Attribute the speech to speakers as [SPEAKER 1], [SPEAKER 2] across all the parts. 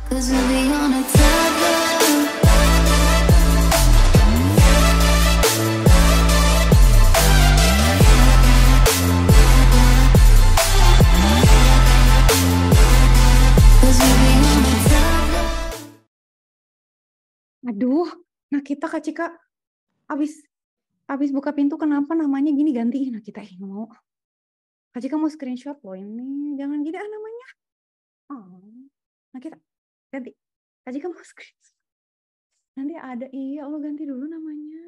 [SPEAKER 1] 'Cause we'll be on a tether.
[SPEAKER 2] Aduh, nah kita Kak Cika abis buka pintu kenapa namanya gini gantiin? Nah kita mau. Kak Cika mau screenshot loh ini, jangan gini namanya. Oh, nah kita ganti. Kak Cika mau screenshot. Nanti ada Allah ganti dulu namanya.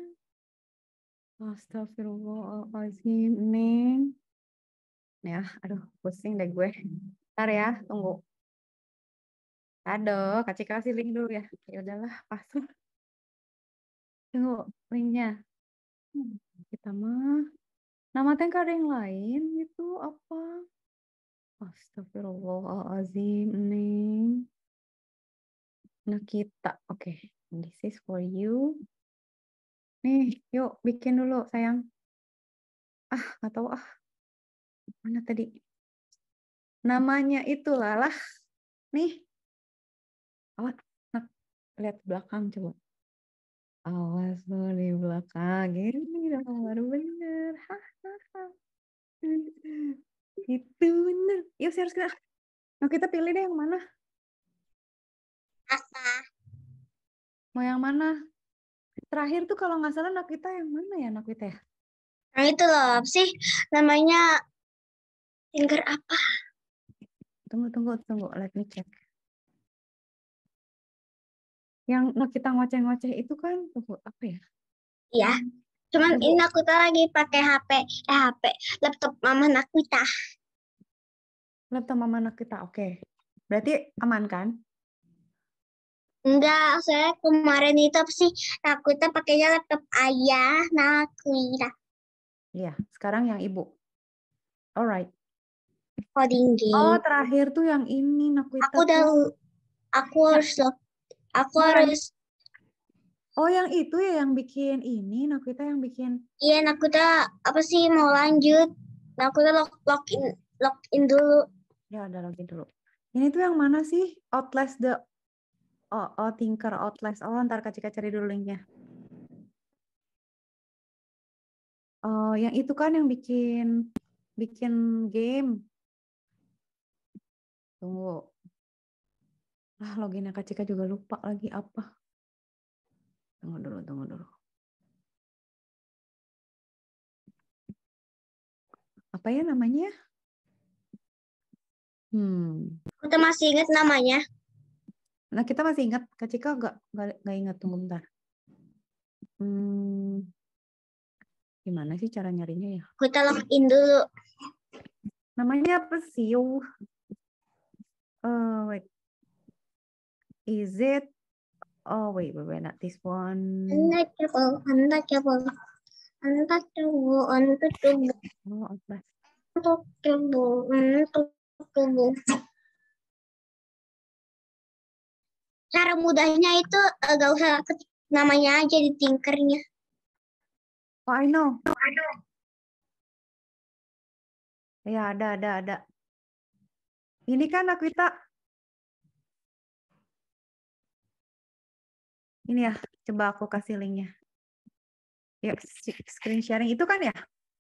[SPEAKER 2] Astagfirullahaladzim, Neng. Ya, aduh pusing deh gue. Ntar ya, tunggu. Aduh, Kak Cika kasih link dulu ya. Ya udahlah, pasang. Tunggu linknya. Kita mah nama teh ada yang lain gitu apa? Astagfirullahaladzim, Neng. Nah kita, oke. This is for you. Nih, yuk bikin dulu sayang. Nggak tahu mana tadi? Namanya itulah lah. Nih. Awas, nah, lihat belakang coba. Awas lo di belakang. Gini dong, baru bener. Itu bener. Yuk share sekarang. Nah kita pilih deh yang mana?
[SPEAKER 3] Apa?
[SPEAKER 2] Mau yang mana? Terakhir tuh kalau nggak salah Nakita yang mana ya Nakita ya?
[SPEAKER 3] Nah itu loh, apa sih namanya Tinker apa?
[SPEAKER 2] Tunggu. Let me check. Yang Nakita ngoceh-ngoceh itu kan, tunggu apa ya?
[SPEAKER 3] Iya. Cuman
[SPEAKER 2] Tunggu.
[SPEAKER 3] ini aku tuh lagi pakai HP, laptop mama Nakuita.
[SPEAKER 2] Laptop mama Nakita, oke. Berarti aman kan?
[SPEAKER 3] Enggak, saya kemarin itu apa sih Nakuita pakainya laptop ayah Nakuita.
[SPEAKER 2] Iya, sekarang yang ibu. Alright.
[SPEAKER 3] Coding game.
[SPEAKER 2] Oh, terakhir tuh yang ini Nakita.
[SPEAKER 3] Aku harus.
[SPEAKER 2] Oh, yang itu ya yang bikin ini Nakita yang bikin.
[SPEAKER 3] Iya, Nakuita apa sih mau lanjut? Nakuita login dulu.
[SPEAKER 2] Ya, udah login dulu. Ini tuh yang mana sih? Outlast Tinker Outlast. Oh, ntar Kak Cika cari dulu linknya. Oh, yang itu kan yang bikin game. Tunggu. Loginnya Kak Cika juga lupa lagi apa. Tunggu dulu. Apa ya namanya?
[SPEAKER 3] Kita masih ingat namanya?
[SPEAKER 2] Nah, kita masih ingat. Kak Cika nggak ingat. Tunggu bentar. Gimana sih cara nyarinya ya?
[SPEAKER 3] Kita login dulu.
[SPEAKER 2] Namanya apa sih? Wait. Is it? Oh, wait, not this one.
[SPEAKER 3] Untouchable.
[SPEAKER 2] Oh, Outlast.
[SPEAKER 3] Cara mudahnya itu gak usah ketik namanya aja di Tinkernya.
[SPEAKER 2] Oh, I know. Ya, ada. Ini kan Nakwita. Ini ya, coba aku kasih linknya. Ya, screen sharing itu kan ya?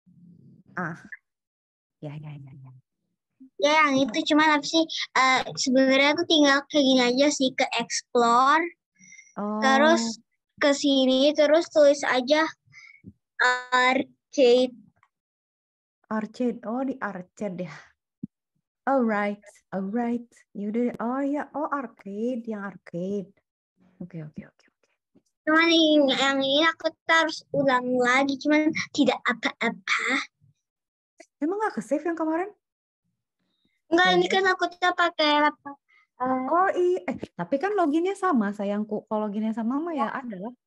[SPEAKER 2] Ya.
[SPEAKER 3] Ya yang itu cuman apa sih sebenarnya aku tinggal kayak gini aja sih, ke explore. Terus ke sini terus tulis aja arcade.
[SPEAKER 2] Oh, di arcade ya. Alright. Yaudah. Oh ya, arcade, yang arcade. Oke.
[SPEAKER 3] Cuman yang ini aku harus ulang lagi, cuman tidak apa-apa.
[SPEAKER 2] Emang nggak ke-save yang kemarin?
[SPEAKER 3] Enggak, ini kan aku pakai laptop.
[SPEAKER 2] Oh iya, tapi kan loginnya sama sayangku. Kalau loginnya sama mah ya ada lah.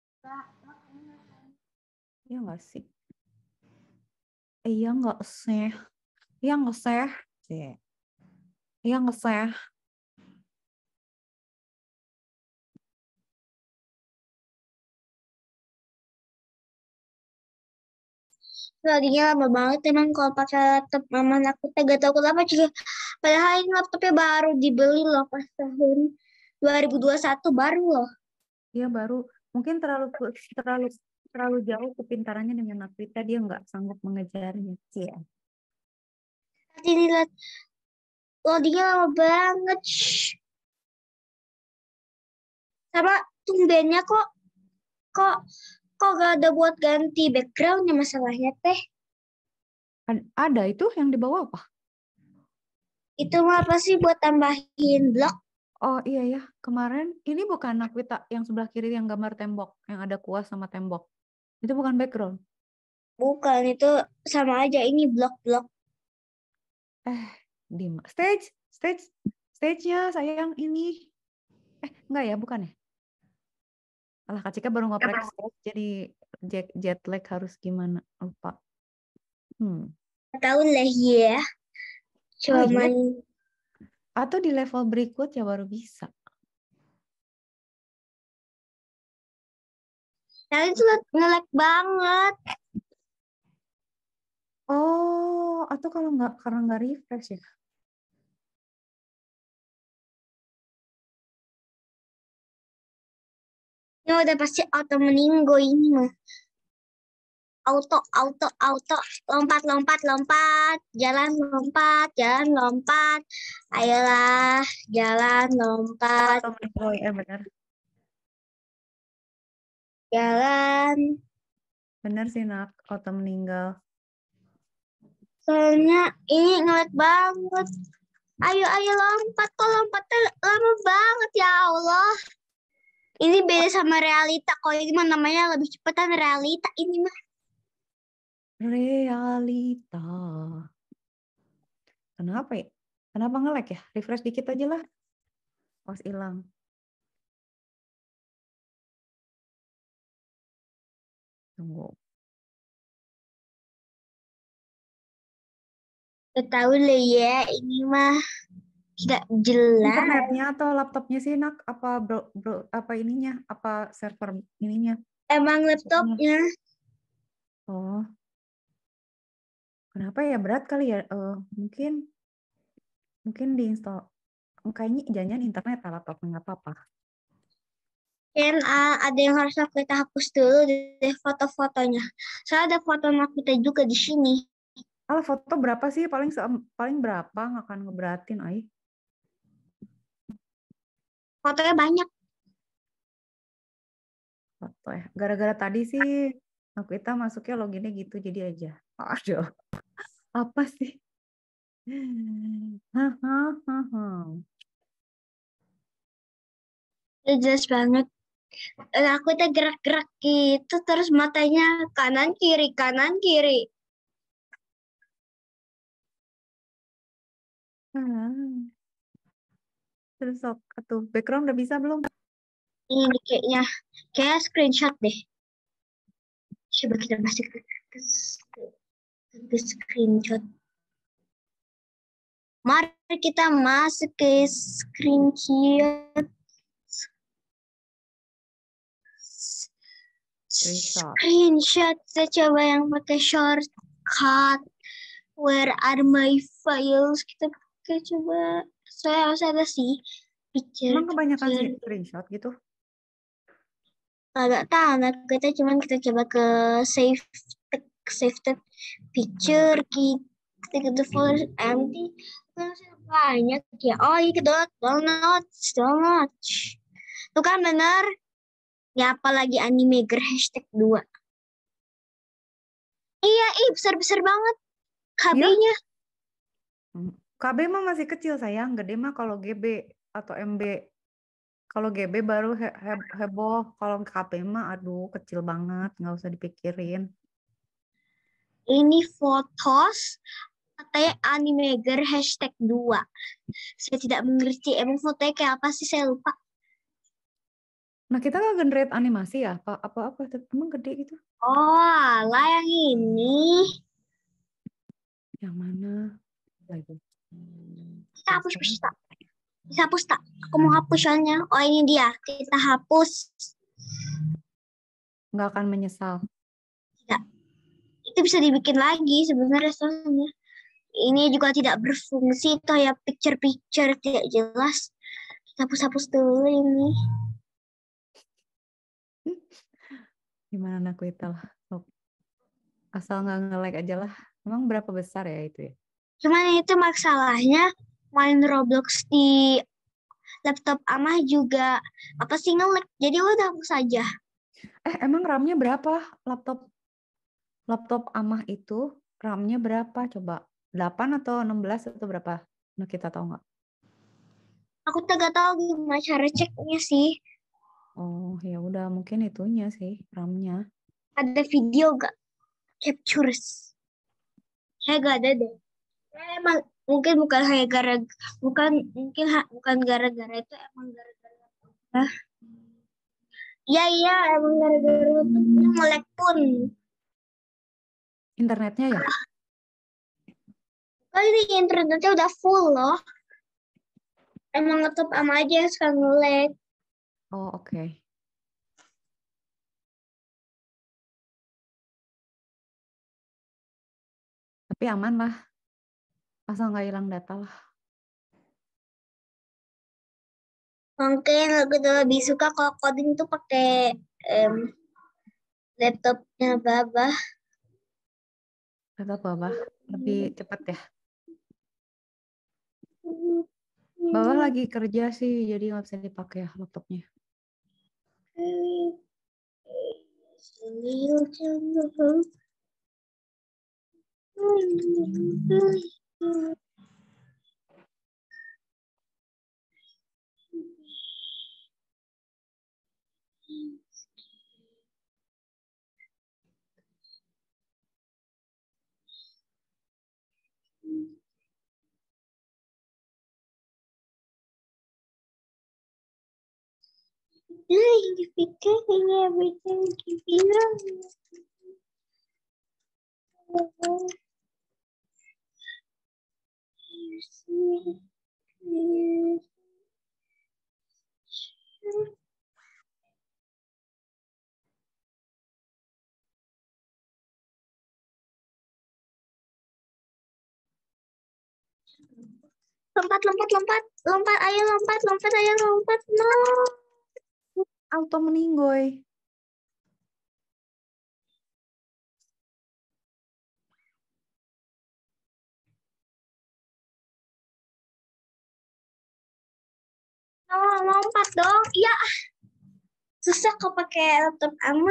[SPEAKER 2] Iya nggak sih? Iya nggak sih? Iya nggak sih? Iya nggak sih?
[SPEAKER 3] Laginya lama banget emang kalau pakai laptop mama aku gak tahu kenapa juga. Padahal ini laptopnya baru dibeli loh pas tahun 2021 baru loh.
[SPEAKER 2] Dia baru mungkin terlalu jauh kepintarannya dengan Nakwita, dia nggak sanggup mengejarnya. Cia.
[SPEAKER 3] Nanti dilihat loadingnya lama banget. Shh. Sama tumbennya kok gak ada buat ganti backgroundnya masalahnya teh.
[SPEAKER 2] Ada itu yang di bawah apa?
[SPEAKER 3] Itu mah apa sih buat tambahin blok?
[SPEAKER 2] Oh iya ya, kemarin ini bukan Nakwita yang sebelah kiri yang gambar tembok, yang ada kuas sama tembok. Itu bukan background.
[SPEAKER 3] Bukan, itu sama aja, ini blok-blok.
[SPEAKER 2] Stage-nya sayang ini. Enggak ya, bukan ya? Alah, Kak Cika baru ngoprek stage, jadi jet lag harus gimana? Lupa.
[SPEAKER 3] Tahu lah ya. Coba
[SPEAKER 2] iya?
[SPEAKER 3] main.
[SPEAKER 2] Atau di level berikutnya baru bisa.
[SPEAKER 3] Nah itu nge-lag banget.
[SPEAKER 2] Oh, atau kalau nggak, karena nggak refresh ya?
[SPEAKER 3] Ini udah pasti auto meninggo ini mah. Auto. Lompat. Jalan lompat. Ayolah, jalan lompat.
[SPEAKER 2] Auto meninggal, ya benar.
[SPEAKER 3] Jalan.
[SPEAKER 2] Benar sih, Nak. Auto meninggal.
[SPEAKER 3] Soalnya ini nge-lag banget. Ayo lompat. Kok lompatnya lama banget ya Allah. Ini beda sama realita. Kalau ini mah namanya lebih cepetan realita ini mah.
[SPEAKER 2] Realita. Kenapa ya? Kenapa nge-lag ya? Refresh dikit aja lah. Pas hilang. Tunggu.
[SPEAKER 3] Tahu lah ya, ini mah tidak jelas.
[SPEAKER 2] Internetnya atau laptopnya sih, Nak? Apa ininya? Apa server ininya?
[SPEAKER 3] Emang laptopnya.
[SPEAKER 2] Oh. Kenapa ya? Berat kali ya? Mungkin diinstal. Kayaknya jangan internet laptopnya, nggak apa-apa.
[SPEAKER 3] Kan ada yang harus kita hapus dulu deh foto-fotonya. Soalnya ada foto kita juga di sini.
[SPEAKER 2] Foto berapa sih? Paling berapa? Nggak akan ngeberatin, Ai.
[SPEAKER 3] Fotonya banyak.
[SPEAKER 2] Foto ya. Gara-gara tadi sih kita masuknya loginnya gitu jadi aja. Aduh. Apa sih?
[SPEAKER 3] Ya, jelas banget. Aku tuh gerak-gerak gitu terus matanya kanan kiri.
[SPEAKER 2] Terus tuh background udah bisa belum?
[SPEAKER 3] Ini kayak screenshot deh. Coba kita masuk ke screenshot. Mari kita masuk ke screenshot. Screenshot. Saya coba yang pakai shortcut. Where are my files? Kita pakai coba. Saya harus ada sih.
[SPEAKER 2] Emang kebanyakan sih screenshot gitu?
[SPEAKER 3] Agak tahu. Nah, kita coba ke save picture. Kita ke folder empty. Banyak ya. Oh ini download. Tuh kan benar. Ya apalagi Animaker #2. Iya, besar-besar banget KB-nya.
[SPEAKER 2] KB mah masih kecil sayang, gede mah kalau GB atau MB. Kalau GB baru heboh, kalau KB mah aduh kecil banget, nggak usah dipikirin.
[SPEAKER 3] Ini fotos katanya Animaker #2. Saya tidak mengerti, emang fotonya kayak apa sih, saya lupa.
[SPEAKER 2] Nah kita nggak generate animasi ya? Apa emang gede gitu?
[SPEAKER 3] Oh, lah yang ini.
[SPEAKER 2] Yang mana? Lagi.
[SPEAKER 3] Kita hapus tak? Aku mau hapus soalnya. Oh ini dia, kita hapus.
[SPEAKER 2] Nggak akan menyesal.
[SPEAKER 3] Tidak. Itu bisa dibikin lagi sebenarnya soalnya. Ini juga tidak berfungsi, toh ya picture tidak jelas. Hapus-hapus dulu ini.
[SPEAKER 2] Gimana aku itu lah. Asal nggak nge-like aja lah. Emang berapa besar ya itu ya?
[SPEAKER 3] Cuman itu masalahnya main Roblox di laptop Amah juga apa sih nge-lag. Jadi udah hapus aja.
[SPEAKER 2] Emang RAM-nya berapa laptop Amah itu? RAM-nya berapa coba? 8 atau 16 atau berapa? Nah, kita tahu nggak?
[SPEAKER 3] Aku gak tahu gimana cara ceknya sih.
[SPEAKER 2] Oh, ya udah mungkin itunya sih RAM-nya.
[SPEAKER 3] Ada video gak? Captures. Saya gak ada deh. Emang mungkin bukan kayak bukan gara-gara itu, emang gara-gara apa? Iya emang gara-gara itu melek pun.
[SPEAKER 2] Internetnya ya?
[SPEAKER 3] Kali ini internetnya udah full loh. Emang laptop ama aja yang suka nge-lag.
[SPEAKER 2] Oh, oke. Tapi aman lah. Asal nggak hilang data lah.
[SPEAKER 3] Mungkin aku tuh lebih suka kalau coding tuh pakai laptopnya Baba.
[SPEAKER 2] Data apa? Lebih cepat ya. Bawah lagi kerja sih, jadi nggak bisa dipakai ya laptopnya.
[SPEAKER 3] Everything you lompat, ayo lompat, no.
[SPEAKER 2] Auto meninggoy.
[SPEAKER 3] No, lompat dong. Iya, susah kok pakai laptop ama.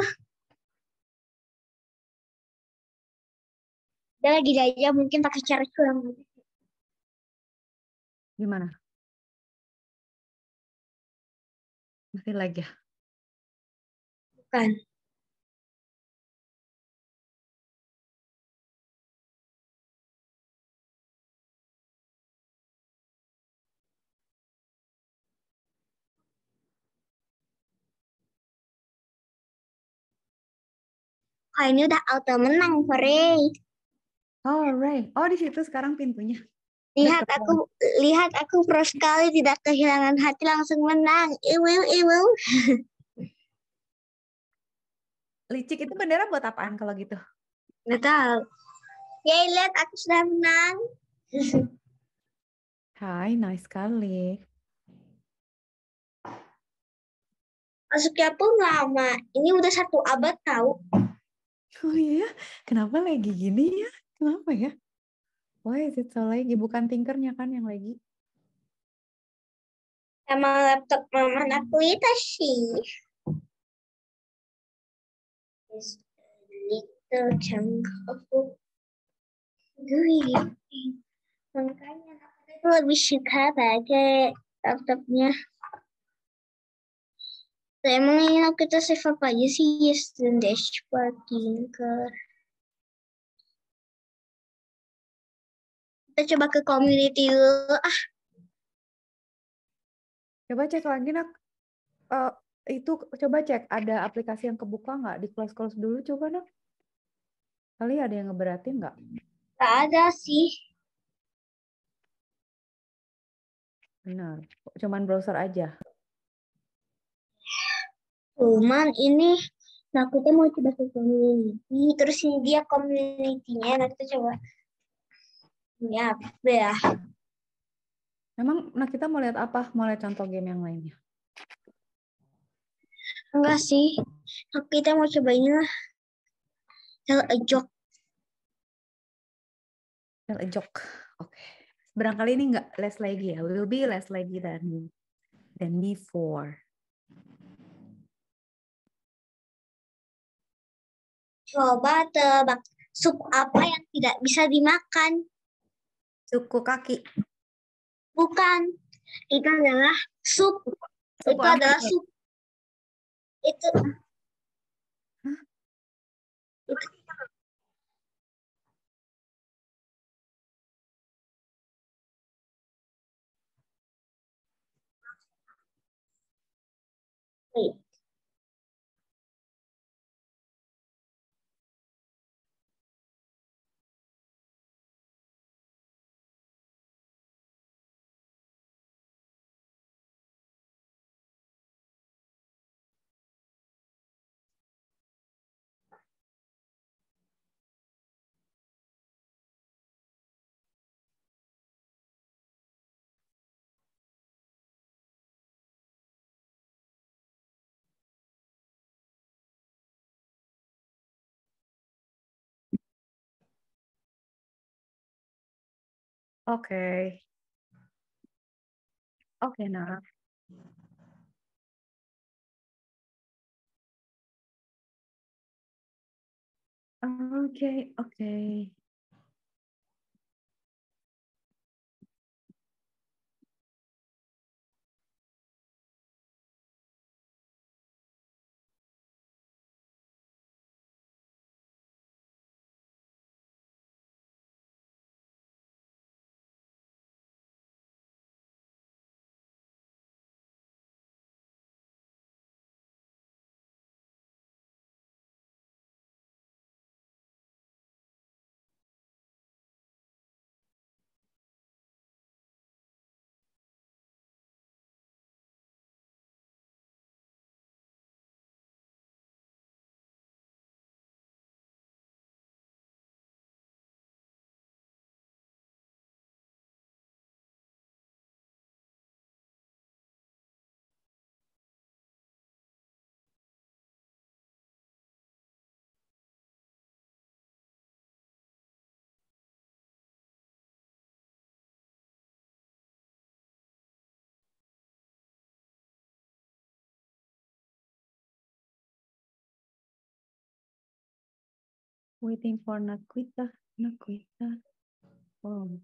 [SPEAKER 3] Dia lagi aja mungkin pakai cara curang.
[SPEAKER 2] Gimana? Masih lagi ya?
[SPEAKER 3] Bukan. Kali ini udah auto menang, Frey.
[SPEAKER 2] Alright. Oh, di situ sekarang pintunya.
[SPEAKER 3] Lihat
[SPEAKER 2] Deket
[SPEAKER 3] aku pro sekali, tidak kehilangan hati, langsung menang. Iwu.
[SPEAKER 2] Licik itu bendera buat apaan kalau gitu?
[SPEAKER 3] Nggak tahu. Yeay, lihat aku sudah menang.
[SPEAKER 2] Hai, nice sekali.
[SPEAKER 3] Masuknya pun lama. Ini udah 1 abad tahu.
[SPEAKER 2] Oh iya, kenapa lagi gini ya? Kenapa ya? Why is it so lagi? Bukan tinkernya kan yang lagi?
[SPEAKER 3] Sama laptop mama aku itu sih. Just a little chunk of gue. Makanya aku itu lebih suka pakai laptopnya. Emang ini kita save apa aja sih? Yes, dan dashboard, tinker. Kita coba ke community dulu.
[SPEAKER 2] Coba cek lagi, Nak. Itu coba cek ada aplikasi yang kebuka nggak? Di close dulu coba, Nak. Kali ada yang ngeberatin nggak?
[SPEAKER 3] Gak ada sih.
[SPEAKER 2] Benar. Cuman browser aja.
[SPEAKER 3] Cuman ini takutnya mau coba ke community. Terus ini dia community-nya. Nah kita coba. Ya, apa ya?
[SPEAKER 2] Memang kita mau lihat apa? Mau lihat contoh game yang lainnya?
[SPEAKER 3] Enggak sih. Kita mau cobain lah. Tell a joke.
[SPEAKER 2] Tell a joke. Oke. Barangkali ini nggak less lagi ya. Will be less lagi than before.
[SPEAKER 3] Coba tebak sup apa yang tidak bisa dimakan?
[SPEAKER 2] Suku kaki.
[SPEAKER 3] Bukan. Itu adalah sup.
[SPEAKER 2] Suku
[SPEAKER 3] Itu
[SPEAKER 2] apa
[SPEAKER 3] adalah
[SPEAKER 2] itu?
[SPEAKER 3] sup. Itu.
[SPEAKER 2] Hah?
[SPEAKER 3] itu. Wait.
[SPEAKER 2] Oke. Oke, nah. Oke, oke. Waiting for Naquita. Naquita. Oh.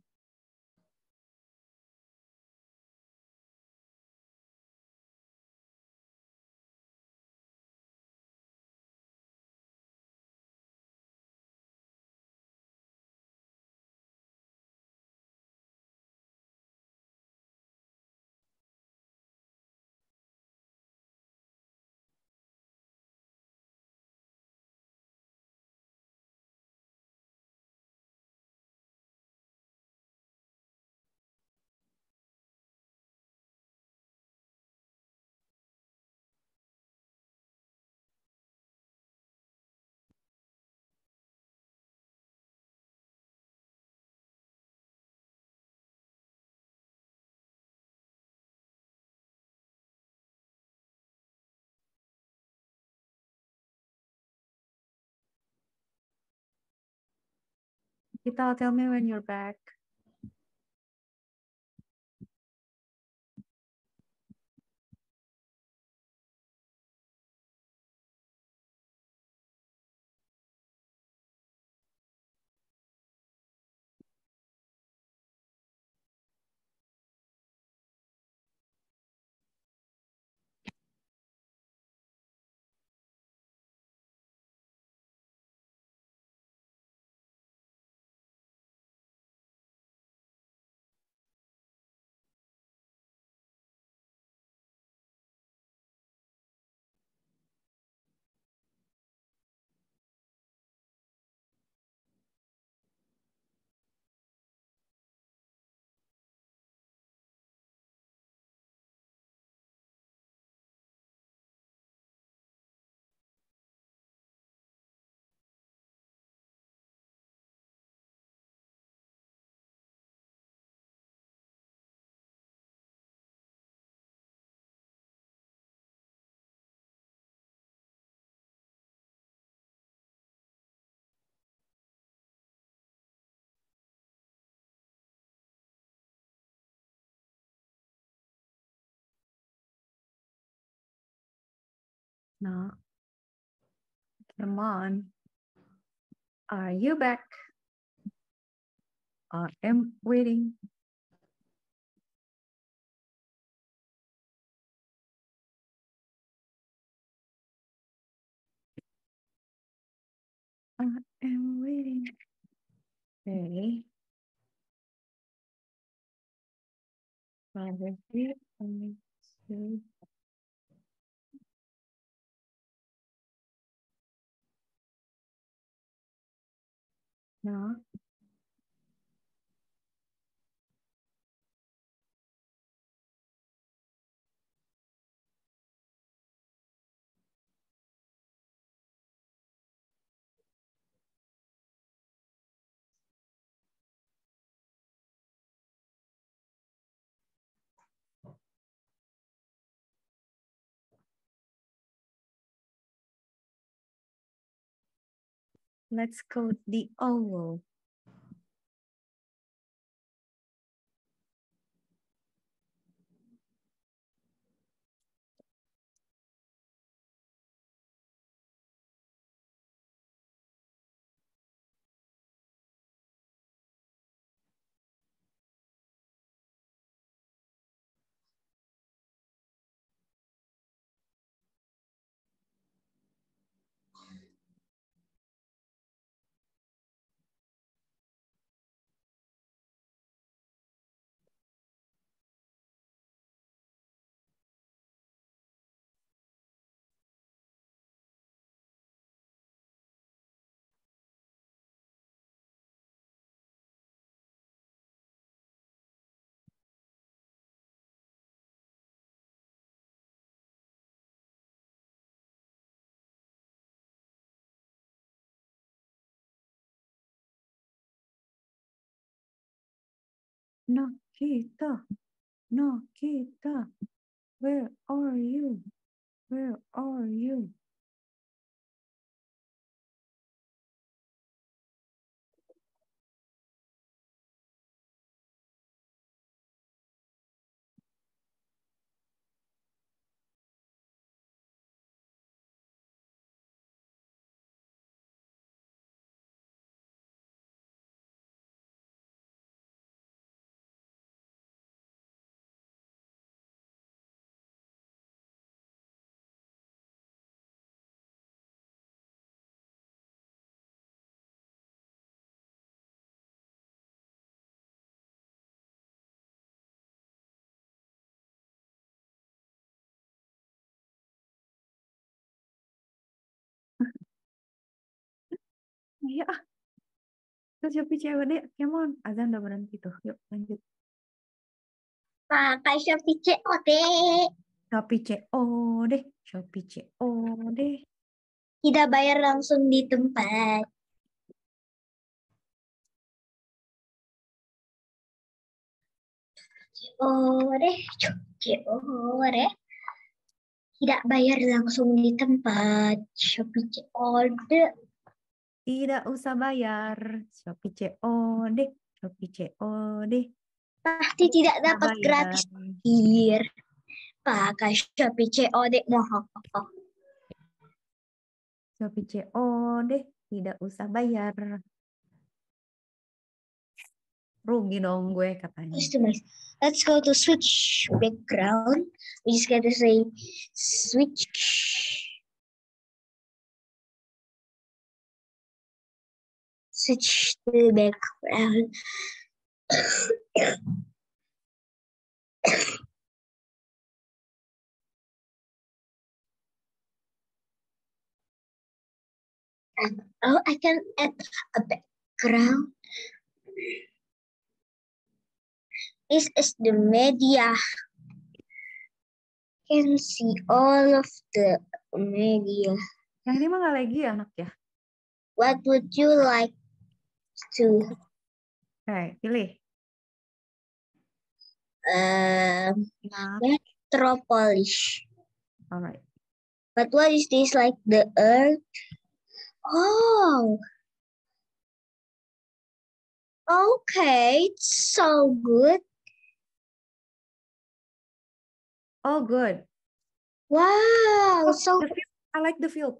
[SPEAKER 2] Kita tell me when you're back. No. Come on. Are you back? I am waiting. I am waiting. Okay. Probably only two. No. Let's code the owl. Nakita, Nakita, where are you? Where are you? Ya, terus Shopee COD, come on. Azan udah berhenti tuh. Yuk lanjut.
[SPEAKER 3] Pakai Shopee COD.
[SPEAKER 2] Shopee COD, Shopee COD.
[SPEAKER 3] Tidak bayar langsung di tempat. COD, COD. Tidak bayar langsung di tempat. Shopee COD.
[SPEAKER 2] Tidak usah bayar. Shopee COD, Shopee COD.
[SPEAKER 3] Pasti tidak
[SPEAKER 2] Usah
[SPEAKER 3] dapat
[SPEAKER 2] bayar.
[SPEAKER 3] gratis. Hier. Pakai Shopee COD.
[SPEAKER 2] Shopee COD, tidak usah bayar. Rugi dong gue katanya.
[SPEAKER 3] Customize. Let's go to switch background. We just got to say switch. Switch the background. And, oh, I can add a background. This is the media. Can see all of the media.
[SPEAKER 2] Yang ini mah nggak lagi ya anak ya?
[SPEAKER 3] What would you like to?
[SPEAKER 2] Oke, pilih. Nah,
[SPEAKER 3] Metropolis.
[SPEAKER 2] alright.
[SPEAKER 3] But what is this, like the earth? Oh. Okay, it's so good.
[SPEAKER 2] Oh, good.
[SPEAKER 3] Wow, so
[SPEAKER 2] The I like the field.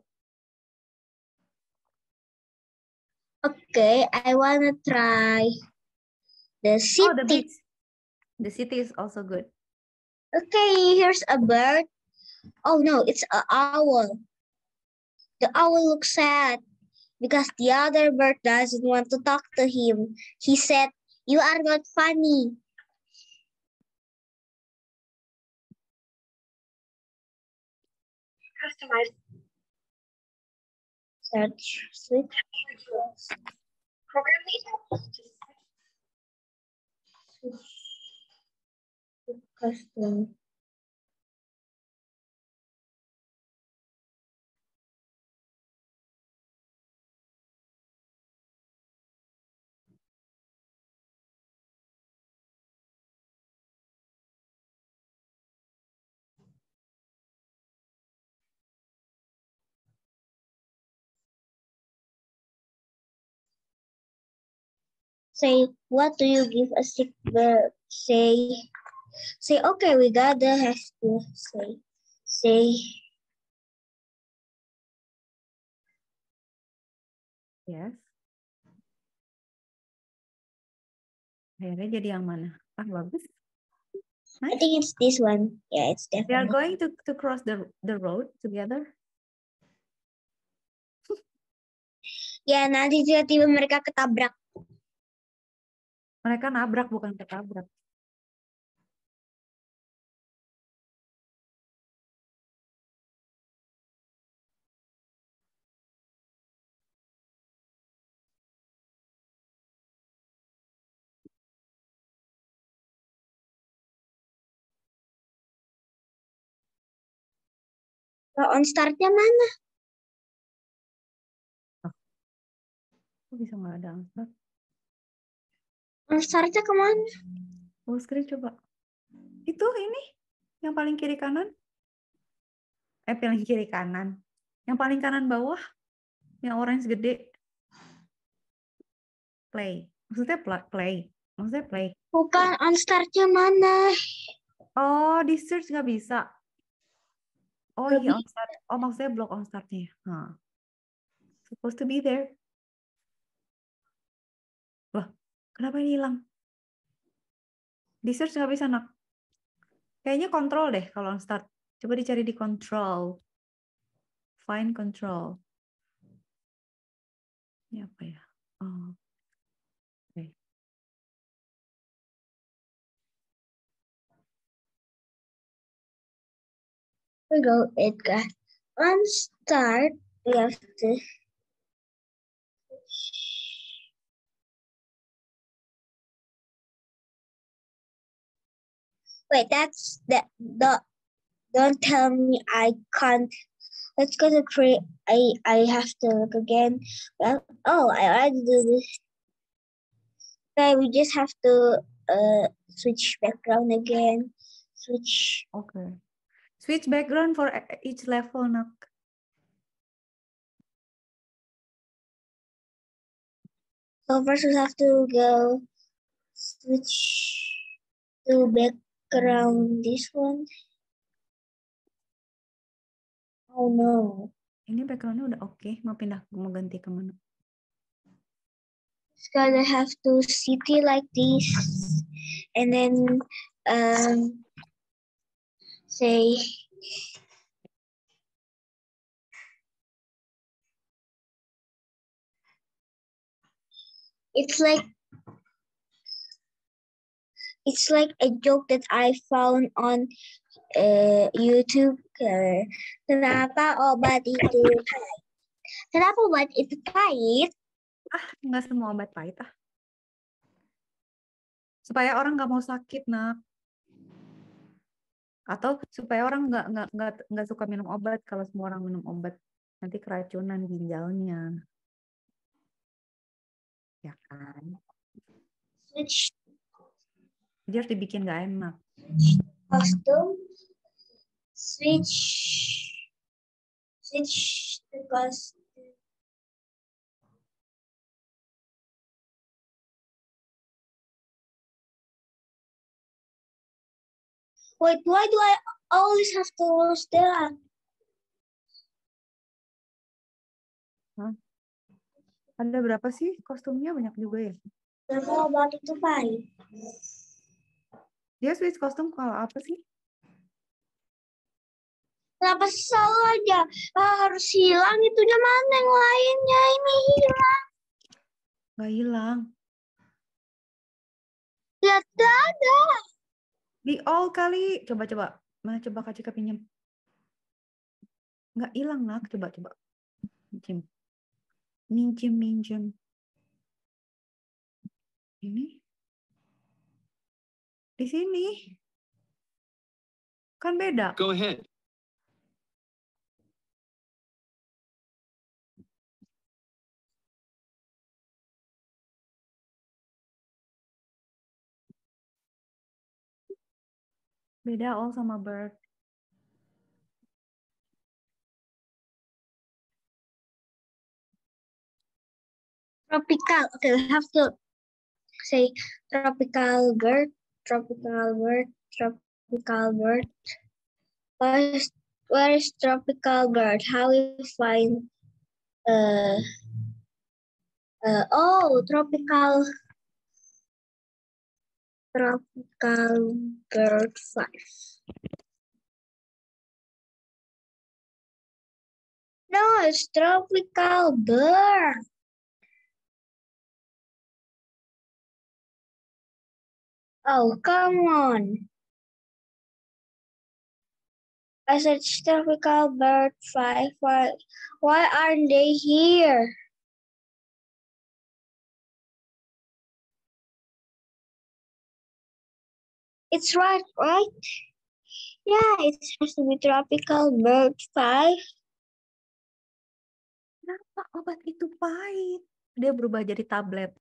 [SPEAKER 3] Okay, I wanna try the city.
[SPEAKER 2] Oh, the beach. The city is also good.
[SPEAKER 3] Okay, here's a bird. Oh no, it's an owl. The owl looks sad because the other bird doesn't want to talk to him. He said, "You are not funny." Customize. Search. Switch. Program details. Switch to custom. Say, what do you give a sick bird? Say, okay, we got the has to say,
[SPEAKER 2] Yes. Akhirnya jadi yang mana? Ah, bagus.
[SPEAKER 3] I
[SPEAKER 2] Nice.
[SPEAKER 3] think it's this one. Yeah, it's
[SPEAKER 2] They are
[SPEAKER 3] definitely.
[SPEAKER 2] going to cross the road together.
[SPEAKER 3] Ya, nanti tiba-tiba mereka ketabrak.
[SPEAKER 2] Mereka nabrak bukan ketabrak.
[SPEAKER 3] Kalau on startnya mana?
[SPEAKER 2] Kok bisa nggak ada answer?
[SPEAKER 3] On startnya kemana?
[SPEAKER 2] Full screen coba. Itu ini yang paling kiri kanan. Paling kiri kanan. Yang paling kanan bawah. Yang orange gede. Play. Maksudnya play. Maksudnya play.
[SPEAKER 3] Bukan on startnya mana?
[SPEAKER 2] Oh, di search nggak bisa. Oh
[SPEAKER 3] Nggak
[SPEAKER 2] iya on start. Oh maksudnya block on startnya. Huh. Supposed to be there. Wah, kenapa ini hilang? Di search nggak bisa nak. Kayaknya control deh kalau on start. Coba dicari di control. Find control. Ini apa ya? Oh. Okay.
[SPEAKER 3] We go, Edgar. On start, we have to. Wait, that's that. Don't tell me I can't. Let's go to create. I have to look again. Well, oh, I already do this. Okay, we just have to switch background again. Switch.
[SPEAKER 2] Okay. Switch background for each level nak.
[SPEAKER 3] So first we have to go switch to background. This one. Oh no.
[SPEAKER 2] Ini backgroundnya udah oke. Mau ganti kemana?
[SPEAKER 3] It's gonna have to city like this, and then say it's like a joke that I found on YouTube. Kenapa obat itu pahit? Kenapa obat itu pahit?
[SPEAKER 2] Ah, nggak semua obat pahit ah. Supaya orang nggak mau sakit nak. Atau supaya orang nggak suka minum obat. Kalau semua orang minum obat nanti keracunan ginjalnya. Ya kan?
[SPEAKER 3] Switch
[SPEAKER 2] Jadi harus dibikin nggak enak.
[SPEAKER 3] costume. Switch to costume. Wait, why do I always have to lose that?
[SPEAKER 2] Hah? Ada berapa sih kostumnya? Banyak juga ya.
[SPEAKER 3] Kalau obat itu pahit.
[SPEAKER 2] Dia switch kostum kalau apa sih?
[SPEAKER 3] Kenapa sih selalu aja harus hilang itunya, mana yang lainnya ini hilang.
[SPEAKER 2] Nggak hilang.
[SPEAKER 3] Lihat ada.
[SPEAKER 2] Di all kali. Coba. Mana coba Kak Cika pinjam. Nggak hilang nak. Coba. Minjem. Ini. Di sini. Kan beda.
[SPEAKER 4] Go ahead.
[SPEAKER 2] Beda all sama bird.
[SPEAKER 3] Tropical. Okay, we have to say tropical bird. Where is tropical bird? How we find tropical bird 5. No, it's tropical bird. Oh, come on. I said tropical bird 5. Why aren't they here? It's right? Yeah, it has to be tropical bird 5.
[SPEAKER 2] Kenapa obat itu pahit? Dia berubah jadi tablet.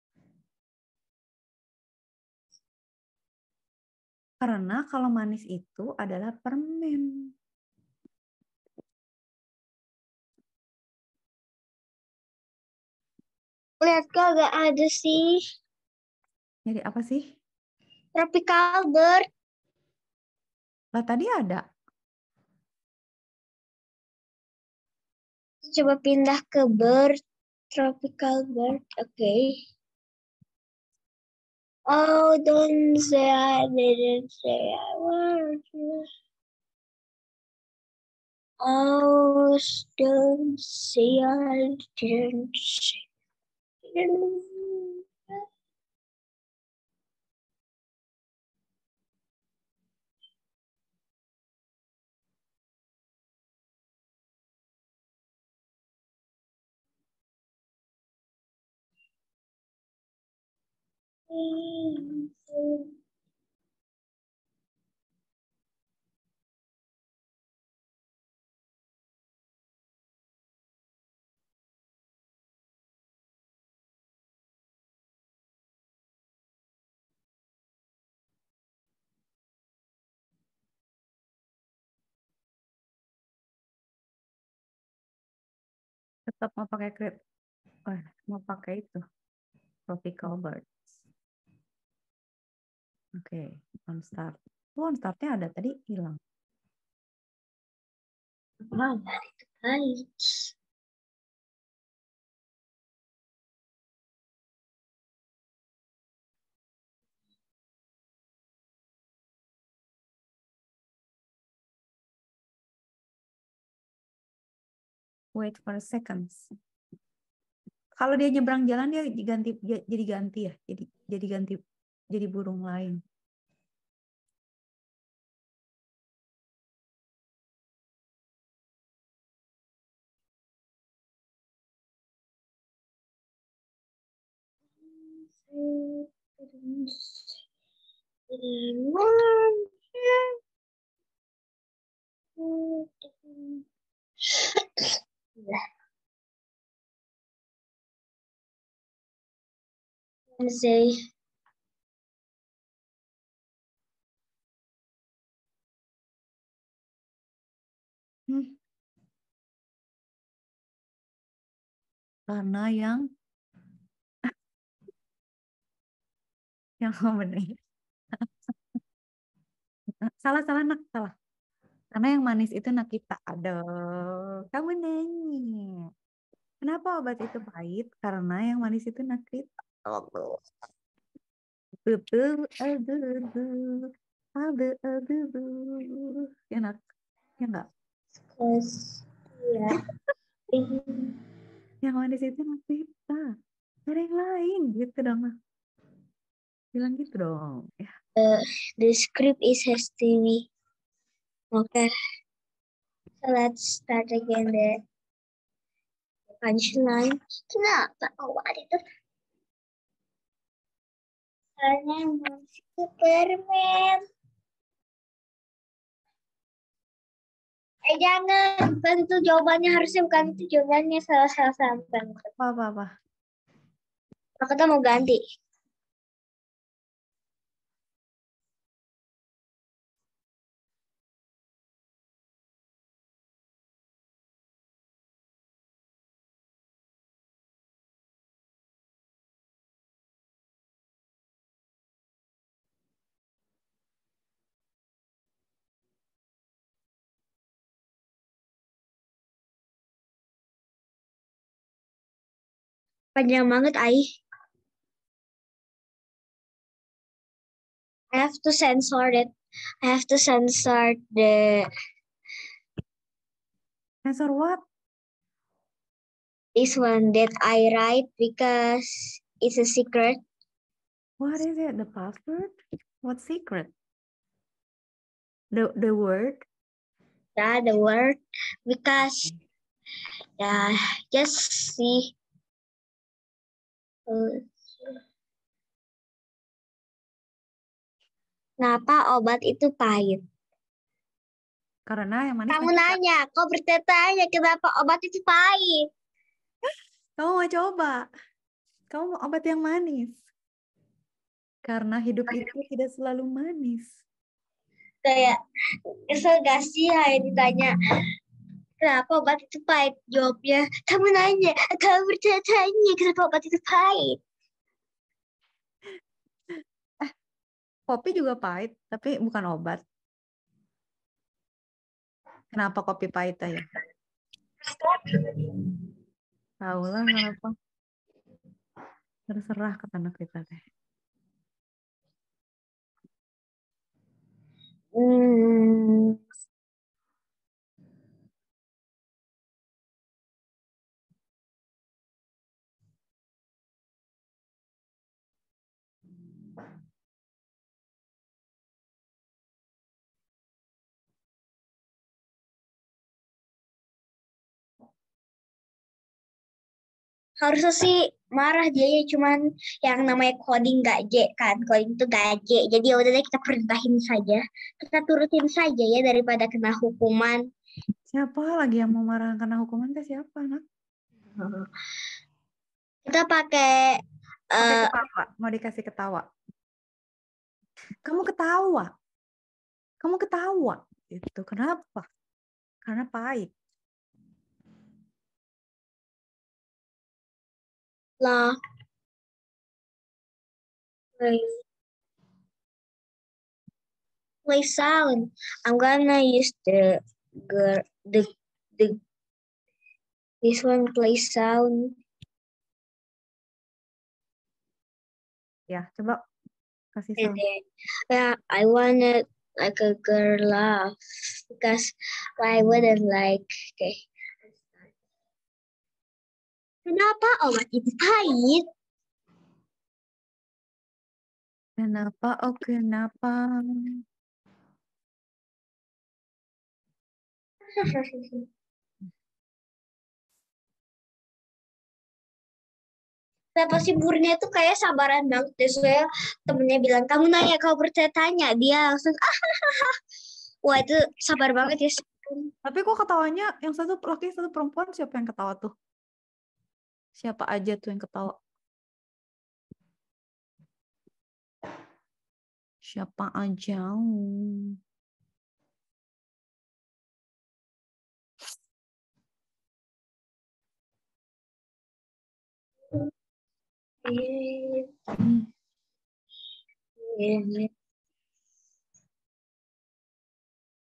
[SPEAKER 2] Karena kalau manis itu adalah permen.
[SPEAKER 3] Lihat kagak ada sih.
[SPEAKER 2] Jadi apa sih?
[SPEAKER 3] Tropical bird.
[SPEAKER 2] Lah tadi ada.
[SPEAKER 3] Coba pindah ke bird. Tropical bird. Okay. Oh, don't say I didn't say I was. Oh, don't say I didn't say.
[SPEAKER 2] Tetap mau pakai mau pakai itu. Tropical birds. Oke, on start. On startnya ada tadi hilang.
[SPEAKER 3] Wow, itu baik.
[SPEAKER 2] Wait for a second. Kalau dia nyebrang jalan dia jadi ganti ya. Jadi ganti jadi burung lain.
[SPEAKER 3] Say
[SPEAKER 2] Karena yang benar. Salah nak salah. Karena yang manis itu Nakita. Aduh, kamu nanya. Kenapa obat itu pahit? Karena yang manis itu nakrit. Aduh, aduh, aduh, aduh, aduh. Enak, ya enggak?
[SPEAKER 3] Cause ya.
[SPEAKER 2] Yang manis itu nakrit. Ada yang lain gitu dong. Bilang gitu dong. Ya.
[SPEAKER 3] The script is hasty. Okay, so let's start again the punchline. Kenapa obat itu? Karena masih Superman. Jangan, bukan itu jawabannya, harusnya bukan itu jawabannya, salah sampai.
[SPEAKER 2] Apa?
[SPEAKER 3] Kita mau ganti. Panjang banget, Ai. I have to censor it. I have to censor the
[SPEAKER 2] Answer what?
[SPEAKER 3] this one that I write because it's a secret.
[SPEAKER 2] What is it? The password? What secret? The word?
[SPEAKER 3] Yeah, the word, because yeah, just see. Kenapa obat itu pahit?
[SPEAKER 2] Karena yang manis
[SPEAKER 3] Kamu
[SPEAKER 2] nakrit.
[SPEAKER 3] nanya, kau bertanya kenapa obat itu pahit?
[SPEAKER 2] Kamu mau coba? Kamu mau obat yang manis? Karena hidup itu tidak selalu manis.
[SPEAKER 3] Kayak kesel gak sih Hai ditanya kenapa obat itu pahit? Jawabnya, kamu nanya, kamu bertanya kenapa obat itu pahit?
[SPEAKER 2] Kopi juga pahit, tapi bukan obat. Kenapa kopi pahit ya? Tahu lah kenapa. Terserah kata anak kita teh.
[SPEAKER 3] Harusnya sih marah dia ya, cuman yang namanya coding gak J kan, coding itu gak J. Jadi ya udah deh kita perintahin saja, kita turutin saja ya daripada kena hukuman.
[SPEAKER 2] Siapa lagi yang mau marah karena hukuman teh siapa anak?
[SPEAKER 3] Kita pakai
[SPEAKER 2] Ketawa. Mau dikasih ketawa. Kamu ketawa. Kamu ketawa. Itu kenapa? Karena pahit.
[SPEAKER 3] lah. Play sound. I'm gonna use the this one play sound.
[SPEAKER 2] Ya, coba kasih
[SPEAKER 3] And
[SPEAKER 2] sound.
[SPEAKER 3] then, yeah, I wanted like a girl laugh because I wouldn't like. Okay. Kenapa obat itu pahit?
[SPEAKER 2] Kenapa? Oh, kenapa?
[SPEAKER 3] Kenapa sih Burnya tuh kayak sabaran banget deh. Soalnya temennya bilang, kamu nanya, kau bertanya. Dia langsung, wah itu sabar banget ya.
[SPEAKER 2] Tapi kok ketawanya yang satu laki, satu perempuan, siapa yang ketawa tuh? Siapa aja tuh yang ketawa? Siapa aja?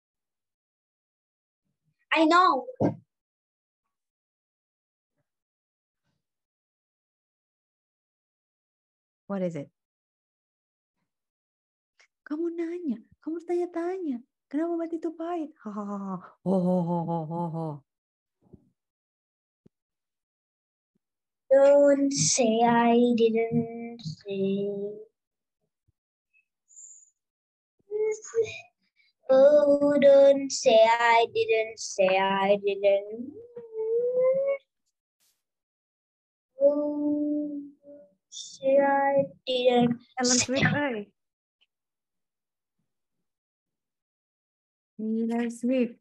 [SPEAKER 3] I know.
[SPEAKER 2] What is it? Kamu nanya, kamu tanya-tanya. Kenapa obat itu pahit? Hahaha. Ho.
[SPEAKER 3] Don't say I didn't say. Oh, don't say I didn't say I didn't. Oh, say I didn't.
[SPEAKER 2] Taylor Swift, Taylor Swift.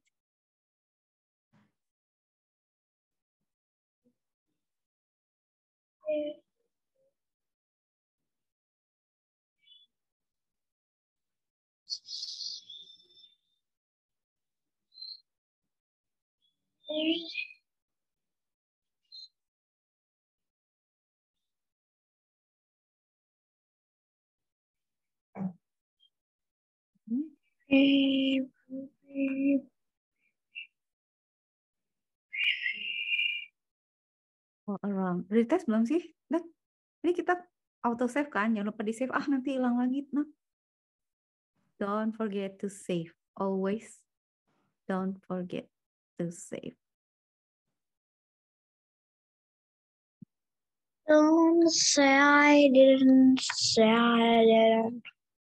[SPEAKER 2] Oh, around. Udah tes belum sih? Udah. Ini kita auto save kan? Jangan lupa di save. Nanti hilang lagi. Nah. Don't forget to save. Always don't forget to save.
[SPEAKER 3] Don't say I didn't say I didn't.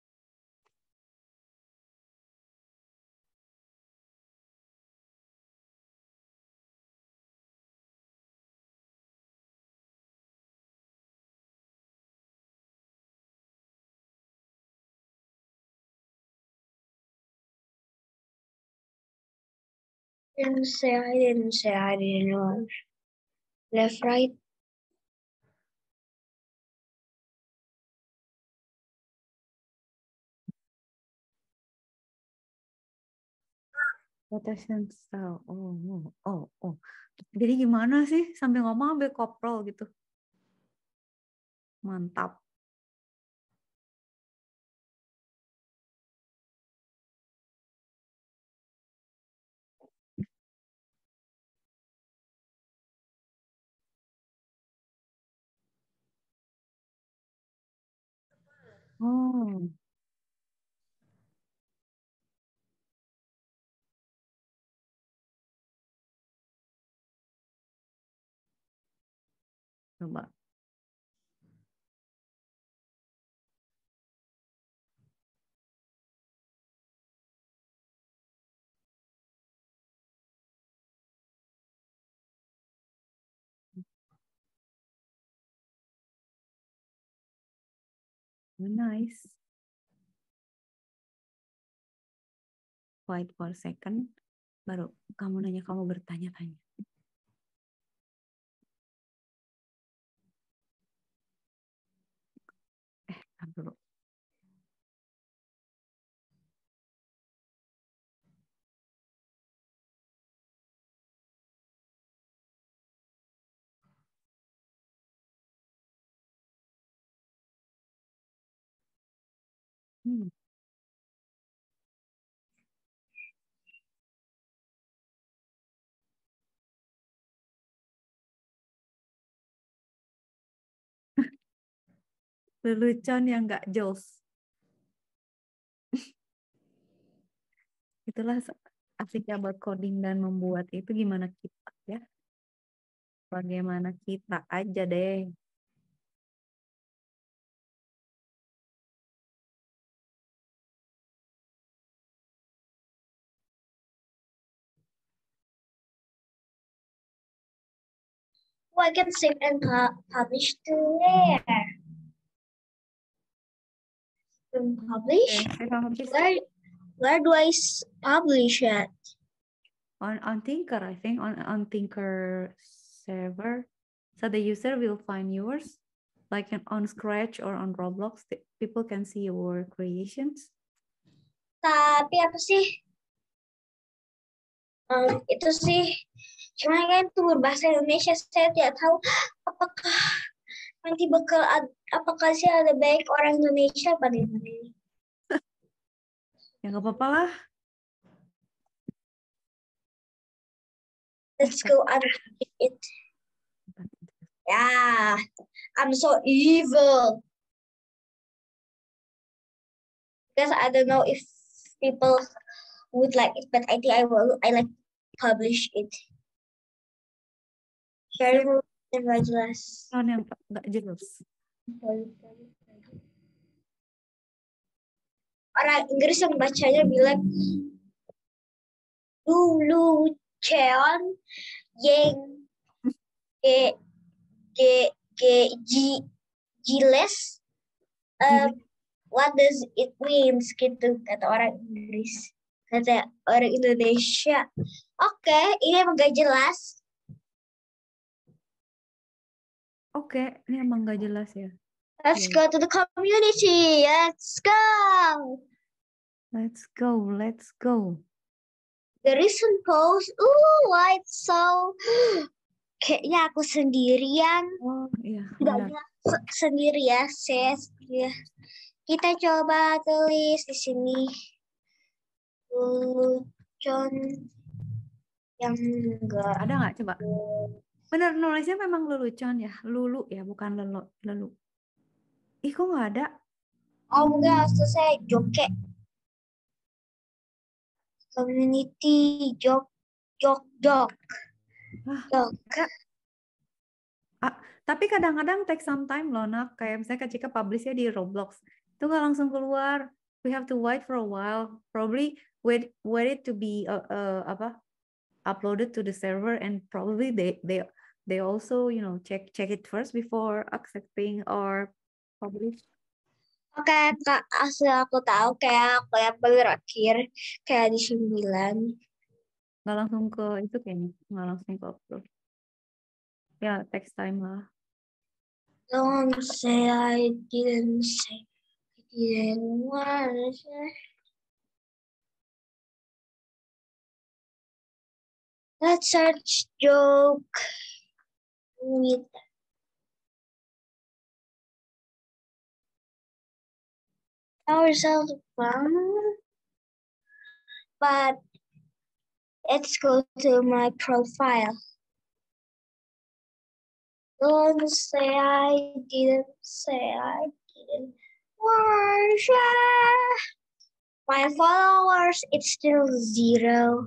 [SPEAKER 3] Didn't say I didn't say I didn't. Left, right.
[SPEAKER 2] Rotation style. Oh. Jadi gimana sih sambil ngomong sambil koprol gitu? Mantap. Oh. Coba. Nice. Wait for a second. Baru kamu nanya, kamu bertanya-tanya. Dulu. Lelucon yang nggak jelas. Itulah asiknya buat coding dan membuat itu gimana kita ya. Bagaimana kita aja deh.
[SPEAKER 3] I can save and publish to where? Publish? Where do I publish it?
[SPEAKER 2] On Tinker, I think on Tinker server. So the user will find yours, like on Scratch or on Roblox. People can see your creations.
[SPEAKER 3] Tapi apa sih? Itu sih, cuma kan itu berbahasa Indonesia. Saya tidak tahu apakah nanti apakah sih ada baik orang Indonesia pada ini.
[SPEAKER 2] Ya nggak apa-apa lah.
[SPEAKER 3] Let's go unpack it. Yeah, I'm so evil. because I don't know if people would like it, but I think I like publish it. Sharing nggak jelas.
[SPEAKER 2] Yang nggak jelas.
[SPEAKER 3] Orang Inggris yang bacanya bilang Lulu Cheon Yeng G G G G Giles. What does it means gitu kata orang Inggris. Kata orang Indonesia. Oke, ini emang gak jelas.
[SPEAKER 2] Oke, ini emang nggak jelas ya.
[SPEAKER 3] Let's go to the community. Let's go.
[SPEAKER 2] Let's go, let's go.
[SPEAKER 3] The recent post. Why it's so. Kayaknya aku sendirian.
[SPEAKER 2] Oh iya.
[SPEAKER 3] Tidak sendiri ya, saya sendiri. Kita coba tulis di sini. Lelucon yang enggak.
[SPEAKER 2] Ada nggak coba? Bener nulisnya memang lelucon ya, lulu ya, bukan lelu. Ih kok nggak ada?
[SPEAKER 3] Oh enggak, selesai joke. Community jok.
[SPEAKER 2] Tapi kadang-kadang take some time loh nak. Kayak misalnya ketika publish-nya di Roblox, itu nggak langsung keluar. We have to wait for a while. Probably wait it to be uploaded to the server, and probably they also check it first before accepting or publish.
[SPEAKER 3] Oke, Kak, asal aku tahu kayak aku yang berakhir kayak di 9.
[SPEAKER 2] Nggak langsung ke itu kayaknya, nggak langsung ke upload. Ya, takes time lah.
[SPEAKER 3] Don't say I didn't say. I didn't want to say. Let's search joke with ourselves fun. But let's go to my profile. Don't say I didn't say I didn't worship. My followers, it's still 0.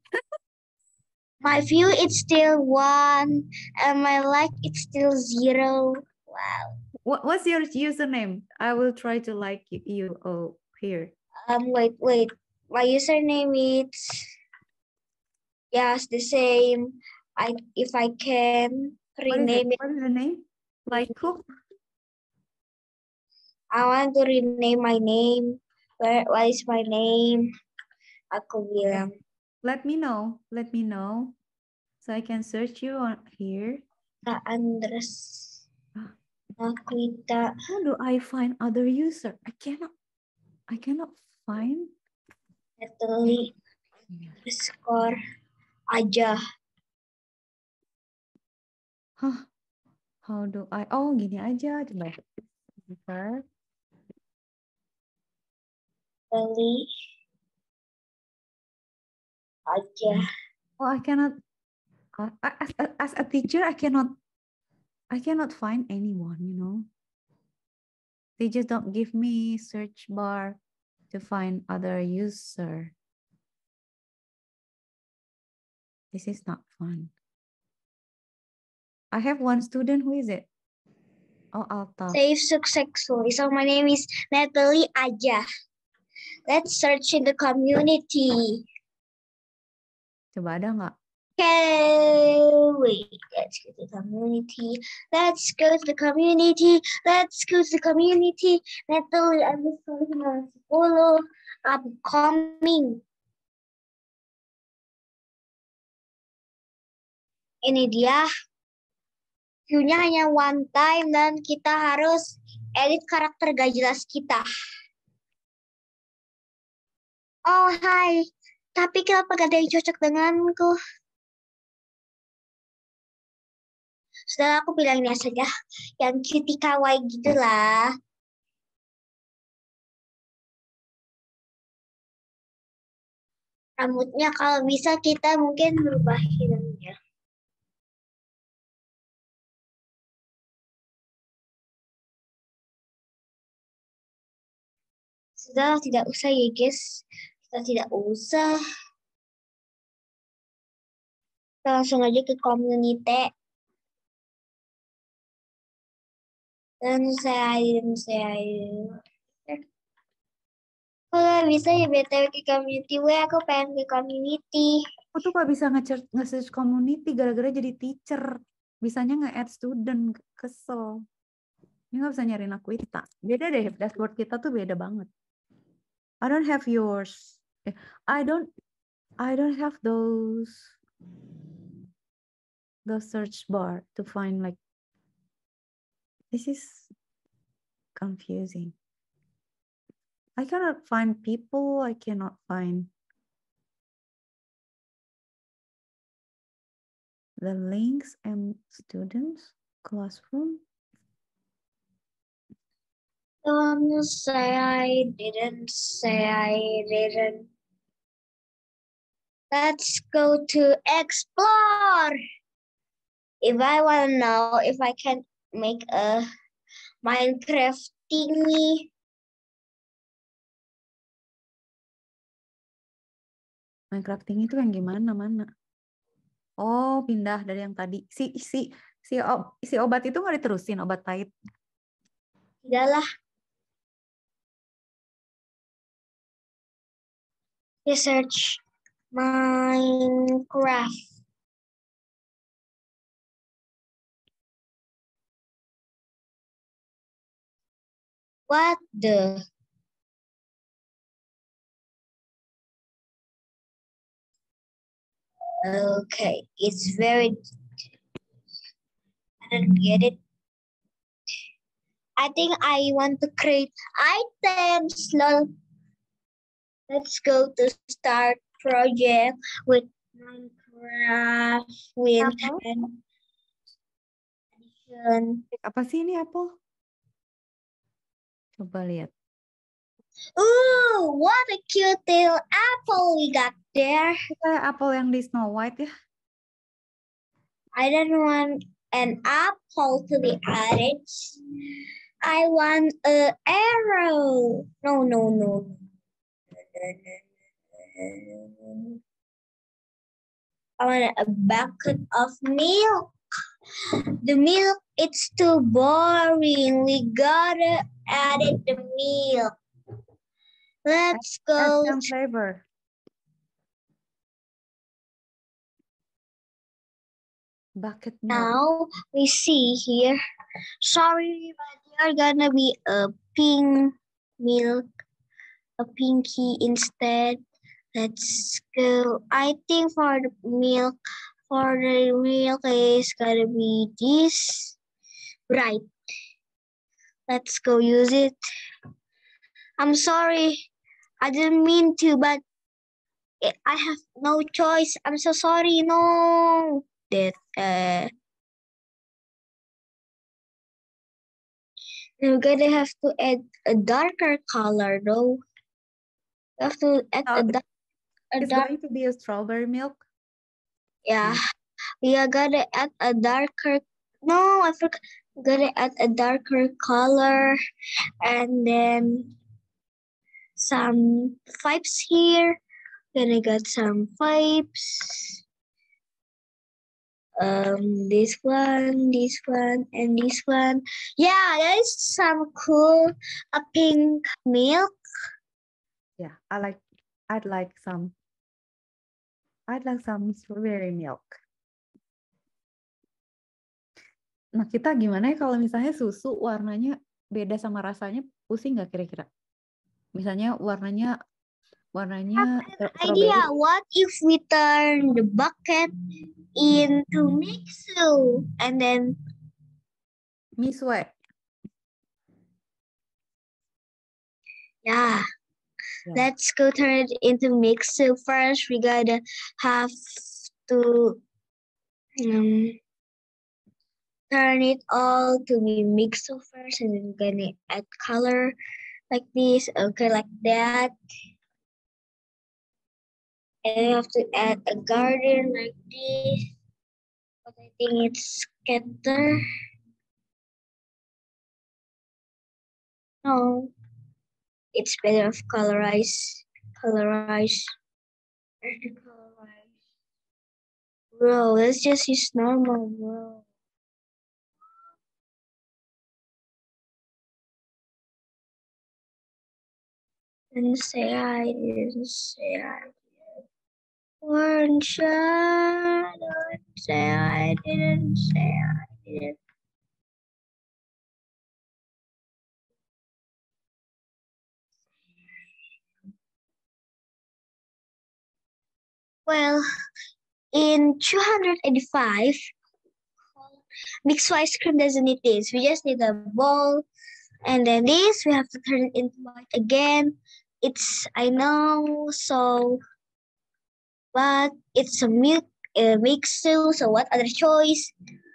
[SPEAKER 3] My view, it's still 1. And my like, it's still 0. Wow.
[SPEAKER 2] What's your username? I will try to like you here.
[SPEAKER 3] Wait. My username is yes the same. If I can rename it.
[SPEAKER 2] What is the name? Like who?
[SPEAKER 3] I want to rename my name. What is my name? Aku bilang.
[SPEAKER 2] Let me know. So I can search you on here.
[SPEAKER 3] Andres. Nakwita.
[SPEAKER 2] How do I find other user? I cannot find.
[SPEAKER 3] Natalie. Score aja.
[SPEAKER 2] Hah? How do I? Oh, gini aja. Coba.
[SPEAKER 3] Natalie. Aja.
[SPEAKER 2] Oh, I cannot. As a teacher, I cannot find anyone. They just don't give me search bar to find other user. This is not fun. I have one student. Who is it? Oh, Alta.
[SPEAKER 3] Save successfully. So my name is Natalie Aja. Let's search in the community.
[SPEAKER 2] Coba ada nggak?
[SPEAKER 3] Okay, wait. Let's go to the community. Let's go to the community. Natalie, I'm just going to follow. I'm coming. Ini dia. View-nya hanya one time dan kita harus edit karakter gak jelas kita. Oh, hai. Tapi kenapa gak ada yang cocok denganku? Sudah aku bilangnya saja. Yang cutie kawaii gitulah. Rambutnya kalau bisa kita mungkin berubah hidungnya. Sudah, tidak usah ya guys. Kita tidak usah. Kita langsung aja ke community. Dan saya. Kalau bisa ya BTW ke community. Aku pengen ke community.
[SPEAKER 2] Aku tuh gak bisa nge-search community gara-gara jadi teacher. Bisanya nge-add student, kesel. Ini gak bisa nyariin Aquita. Beda deh, dashboard kita tuh beda banget. I don't have yours. I don't have those search bar to find like, this is confusing. I cannot find people. I cannot find the links and students, classroom.
[SPEAKER 3] Don't say I didn't. Let's go to explore. If I want to know if I can make a Minecraft thingy.
[SPEAKER 2] Minecrafting itu yang gimana? Mana? Oh, pindah dari yang tadi. Si obat itu nggak diterusin, obat pahit.
[SPEAKER 3] Tidaklah. Research Minecraft. What the? Okay, it's very. I don't get it. I think I want to create items. Let's go to start project with Minecraft with an addition.
[SPEAKER 2] Apa sih ini apel? Coba lihat.
[SPEAKER 3] Ooh, what a cute little apple we got there.
[SPEAKER 2] Kayak apel yang di Snow White ya.
[SPEAKER 3] I don't want an apple to be added. I want an arrow. No. I want a bucket of milk. The milk, it's too boring. We gotta add the milk. Let's go.
[SPEAKER 2] Add some flavor. Bucket milk.
[SPEAKER 3] Now we see here. Sorry, but you're gonna be a pink milk, a pinky instead. Let's go. I think for the milk is gonna be this. Right. Let's go use it. I'm sorry. I didn't mean to, but I have no choice. I'm so sorry. No. We're gonna have to add a darker color though. We have to add
[SPEAKER 2] It's going to be a strawberry milk.
[SPEAKER 3] Yeah, we are gonna add a darker. No, I forgot. We're gonna add a darker color, and then some pipes here. Gonna get some pipes. This one, and this one. Yeah, that is some cool pink milk.
[SPEAKER 2] Yeah, I'd like some strawberry milk. Nah, kita gimana ya kalau misalnya susu warnanya beda sama rasanya, pusing nggak kira-kira? Misalnya warnanya strawberry.
[SPEAKER 3] Idea, what if we turn the bucket into Mixu and then
[SPEAKER 2] Misue.
[SPEAKER 3] yeah.
[SPEAKER 2] Yeah.
[SPEAKER 3] Let's go turn it into Mixu first. We gotta have to turn it all to be Mixu first, and then we're gonna add color like this. Okay, like that. And we have to add a garden like this. But I think it's scatter. No. it's better of colorize. Bro, let's just use normal, bro. Didn't say I didn't. Weren't sure. Don't say I didn't. Well, in 285, mixed ice cream doesn't need this. We just need a bowl, and then this we have to turn it into white again. I know, so, but it's a milk mixu. So what other choice?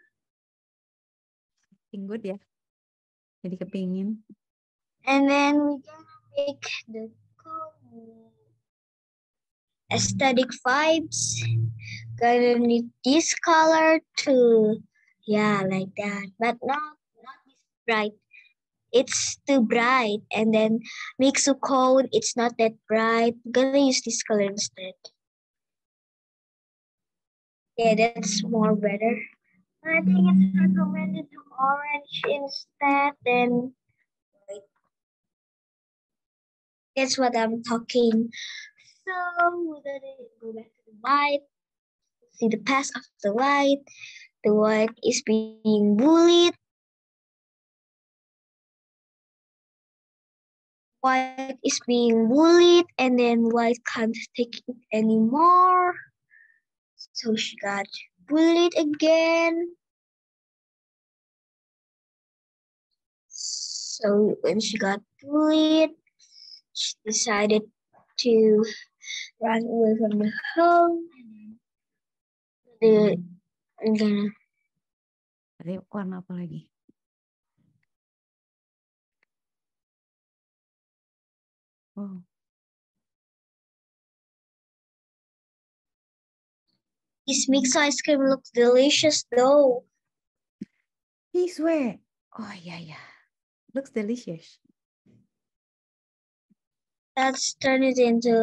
[SPEAKER 2] Good ya. Jadi kepingin.
[SPEAKER 3] And then we're gonna make the cool aesthetic vibes. Gonna need this color too. Yeah, like that. But not this bright. It's too bright. And then Mixu cone, it's not that bright. Gonna use this color instead. Yeah, that's more better. I think it's recommended to orange instead. Then that's what I'm talking. So we're gonna go back to the white. See the past of the white. The white is being bullied. White is being bullied, and then white can't take it anymore. So she got bullied again. So when she got bullied, she decided to run away from the home.
[SPEAKER 2] Tadi warna apa lagi? Wow.
[SPEAKER 3] This mixed ice cream looks delicious though.
[SPEAKER 2] This way. Oh yeah. Looks delicious.
[SPEAKER 3] Let's turn it into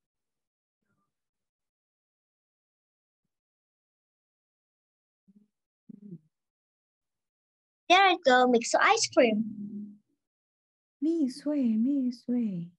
[SPEAKER 3] there it go, mixed ice cream.
[SPEAKER 2] This way.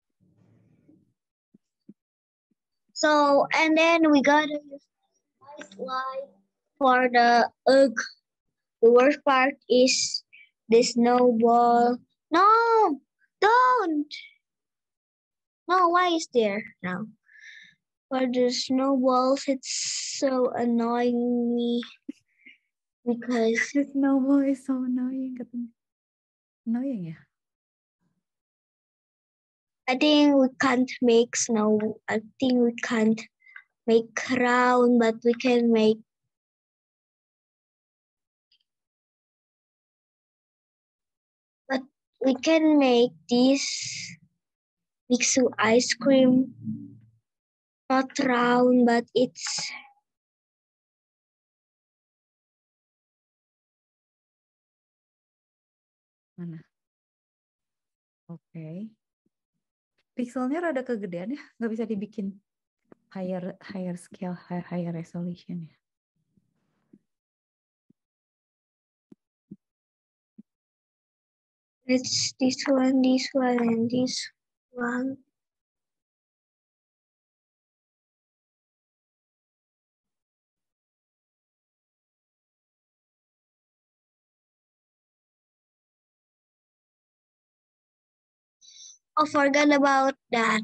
[SPEAKER 3] So, and then we gotta use white light for the egg. The worst part is the snowball. No, don't. No, why is there now? For the snowballs, it's so annoying me because
[SPEAKER 2] The snowball is so annoying katanya. Annoying ya?
[SPEAKER 3] I think we can't make snow. I think we can't make crown, but we can make this Mixu ice cream. Not round, but it's
[SPEAKER 2] Mana? Oke. Pixelnya rada kegedean ya, nggak bisa dibikin higher scale, higher resolution ya.
[SPEAKER 3] it's this one, and this one. Oh, forgot about that.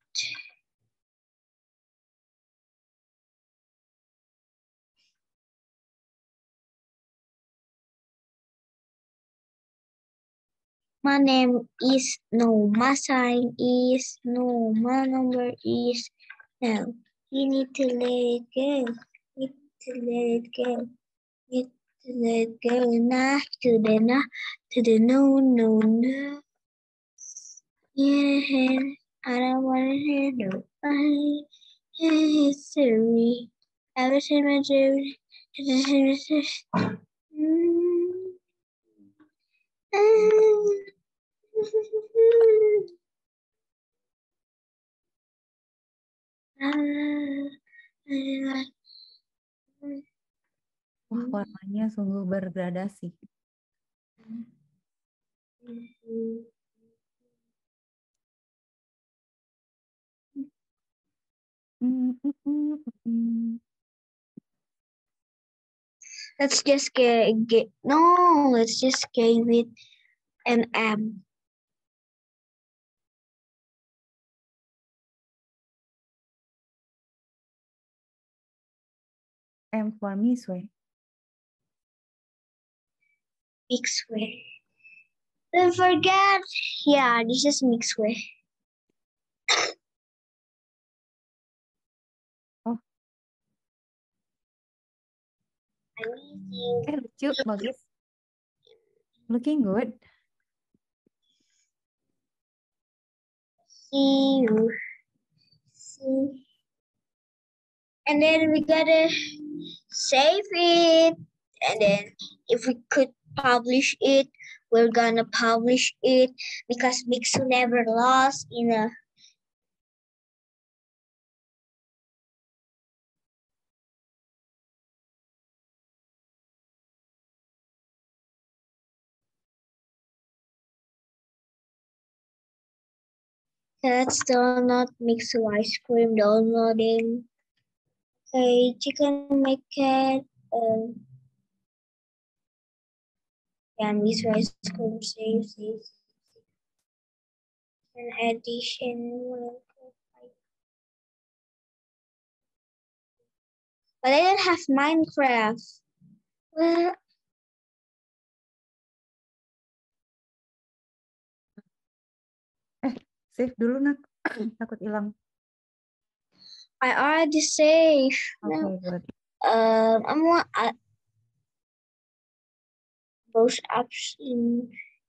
[SPEAKER 3] My name is no. My sign is no. My number is no. You need to let it go. Need to let it go. Need to let it go. Nah to the no. Yeah, I don't want to hear nobody. History. Every time I do,
[SPEAKER 2] Wah, warnanya sungguh bergradasi.
[SPEAKER 3] Let's just let's just give it an M.
[SPEAKER 2] M for Miswe.
[SPEAKER 3] Mixway. Don't forget, yeah, this is Mixway.
[SPEAKER 2] Oh.
[SPEAKER 3] Amazing.
[SPEAKER 2] Lucu, bagus. Looking good.
[SPEAKER 3] See you. See. And then we gotta save it. And then if we could publish it, we're gonna publish it because Mixu never lost in a Let's download Mixu ice cream downloading. Okay, chicken McCat. Yeah, Mixu ice cream save. An addition. But I don't have Minecraft. Well,
[SPEAKER 2] Save dulu, Nak. Takut hilang.
[SPEAKER 3] I already saved.
[SPEAKER 2] Okay, good.
[SPEAKER 3] Those apps in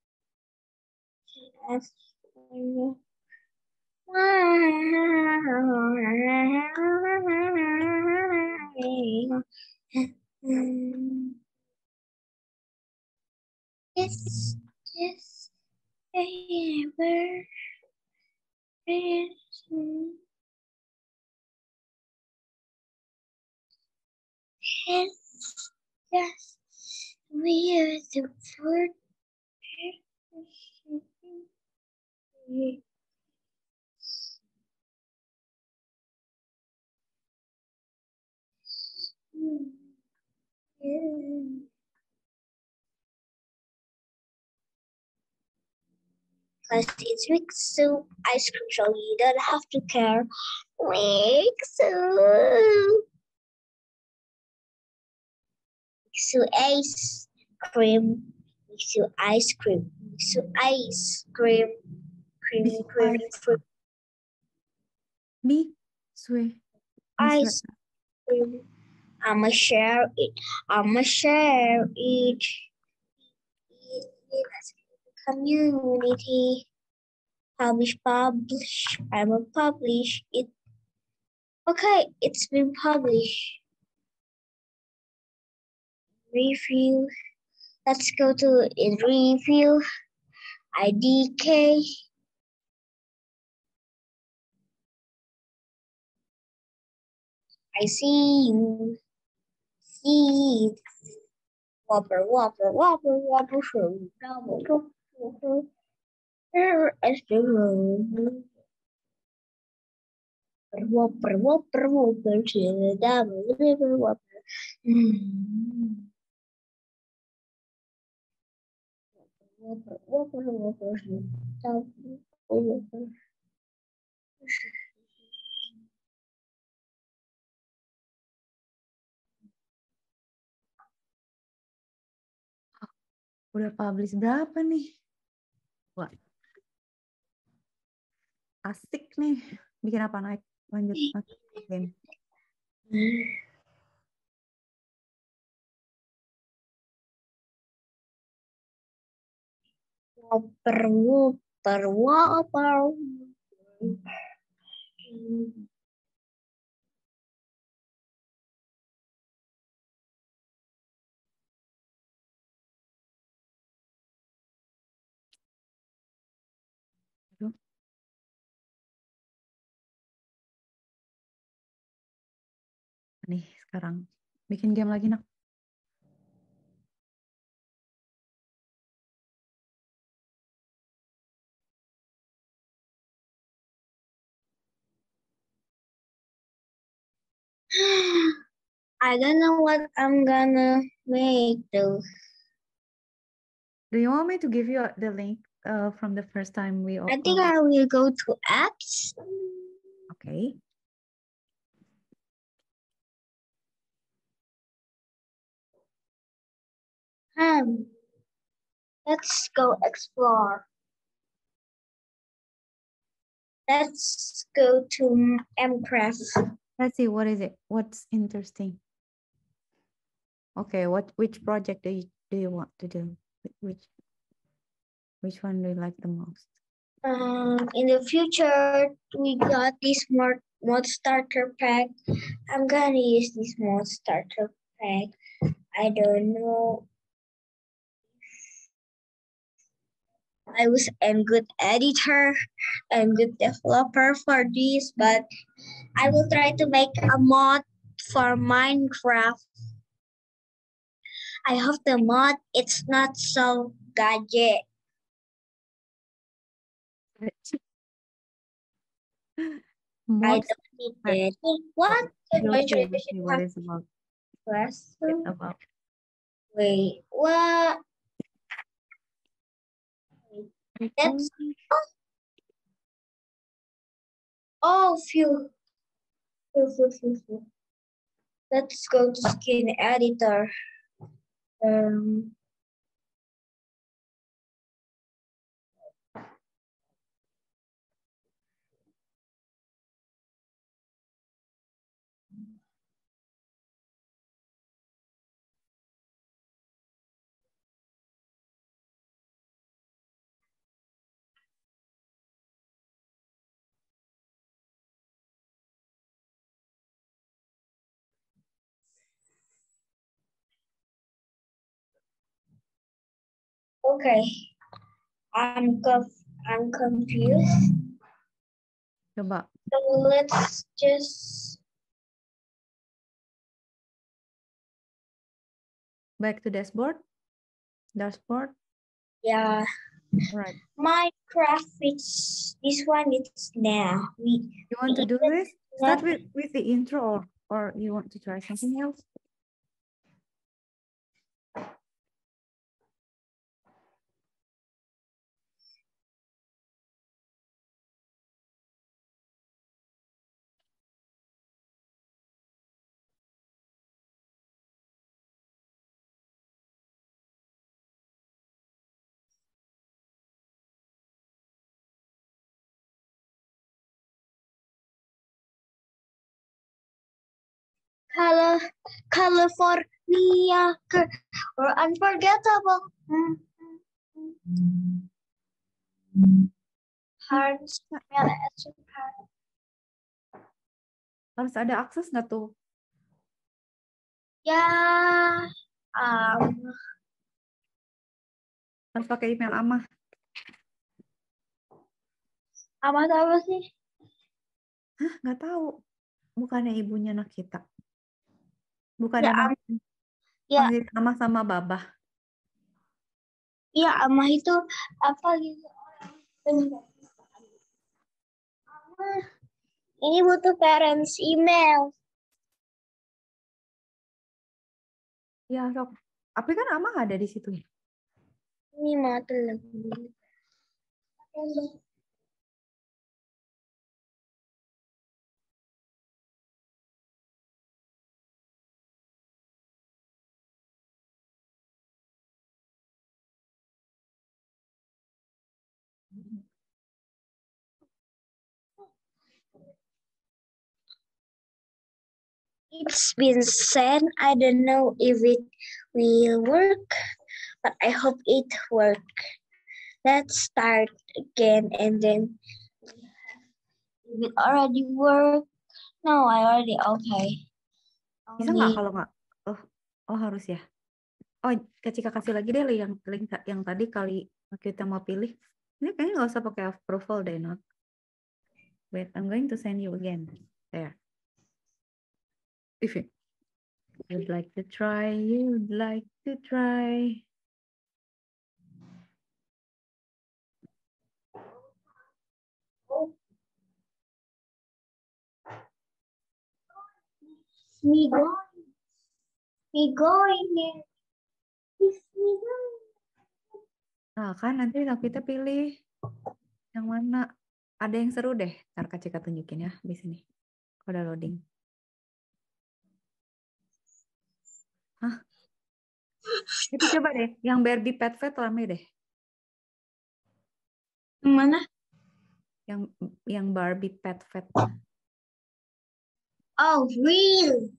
[SPEAKER 3] Yes, yes, ever. Yes, yes, we are the food. Because it's mixed soup ice cream, so you don't have to care. Mixed soup. Mixed soup ice cream. Mixed soup ice cream. Mixed soup ice cream. Creamy, creamy, creamy.
[SPEAKER 2] Miswe.
[SPEAKER 3] Ice cream. I'ma share it. I'ma share it. Community. Publish. I'ma publish it. Okay, it's been published. Review. Let's go to in review. IDK. I see you. See it. Whopper, whopper, whopper, whopper, show. Double, whopper. There is the road. Whopper, whopper, whopper, to double, river, whopper. Whopper, whopper, whopper, double, whopper.
[SPEAKER 2] Udah publish berapa nih? Wah. Asik nih. Bikin apa naik? Lanjut. Game.
[SPEAKER 3] Whopper, whopper, whopper.
[SPEAKER 2] Nih sekarang bikin game lagi nak.
[SPEAKER 3] I don't know what I'm gonna make though.
[SPEAKER 2] Do you want me to give you the link from the first time we
[SPEAKER 3] I think I will go to apps.
[SPEAKER 2] Okay.
[SPEAKER 3] Let's go explore. Let's go to Minecraft.
[SPEAKER 2] Let's see, what is it? What's interesting? Okay, which project do you want to do? Which one do you like the most?
[SPEAKER 3] In the future, we got this mod starter pack. I'm gonna use this mod starter pack. I don't know. I was a good editor and good developer for this, but I will try to make a mod for Minecraft. I hope the mod it's not so gadget. I
[SPEAKER 2] Mods?
[SPEAKER 3] don't need it. What?
[SPEAKER 2] You'll see what it's about. It's about.
[SPEAKER 3] Wait, what? That's phew. Let's go to skin editor. Okay, I'm confused.
[SPEAKER 2] Coba.
[SPEAKER 3] So let's just
[SPEAKER 2] Back to dashboard. Dashboard.
[SPEAKER 3] Yeah.
[SPEAKER 2] Right.
[SPEAKER 3] Minecraft, it's this one. It's now.
[SPEAKER 2] You want to do this? Start with the intro, or you want to try something else?
[SPEAKER 3] California or unforgettable. Harus
[SPEAKER 2] ada akses nggak tuh?
[SPEAKER 3] Ya,
[SPEAKER 2] Harus pakai email Amah.
[SPEAKER 3] Amah apa sih?
[SPEAKER 2] Hah, nggak tahu. Bukannya ibunya Nakita. Bukannya manggil Amah sama Babah.
[SPEAKER 3] Iya, Amah itu apa gitu? Ini butuh parents email.
[SPEAKER 2] Ya, sok. Tapi kan Amah ada di situ.
[SPEAKER 3] Ini mata lagi. It's been sent. I don't know if it will work, but I hope it work. Let's start again and then if it already work. No, I already okay.
[SPEAKER 2] Bisa nggak kalau nggak? Oh harus ya. Oh, Cika kasih lagi deh link yang tadi kali kita mau pilih. Ini kayaknya nggak usah pakai approval deh, Not. Wait, I'm going to send you again. There. If You'd like to try, you'd like to try.
[SPEAKER 3] Me going there. It's me going.
[SPEAKER 2] Nah kan nanti kita pilih yang mana. Ada yang seru deh. Ntar Kak Cika tunjukin ya di sini. Udah loading. Hah? Itu coba deh. Yang Barbie Pet Fest rame deh.
[SPEAKER 3] Mana?
[SPEAKER 2] Yang Barbie Pet Fest.
[SPEAKER 3] Oh, really?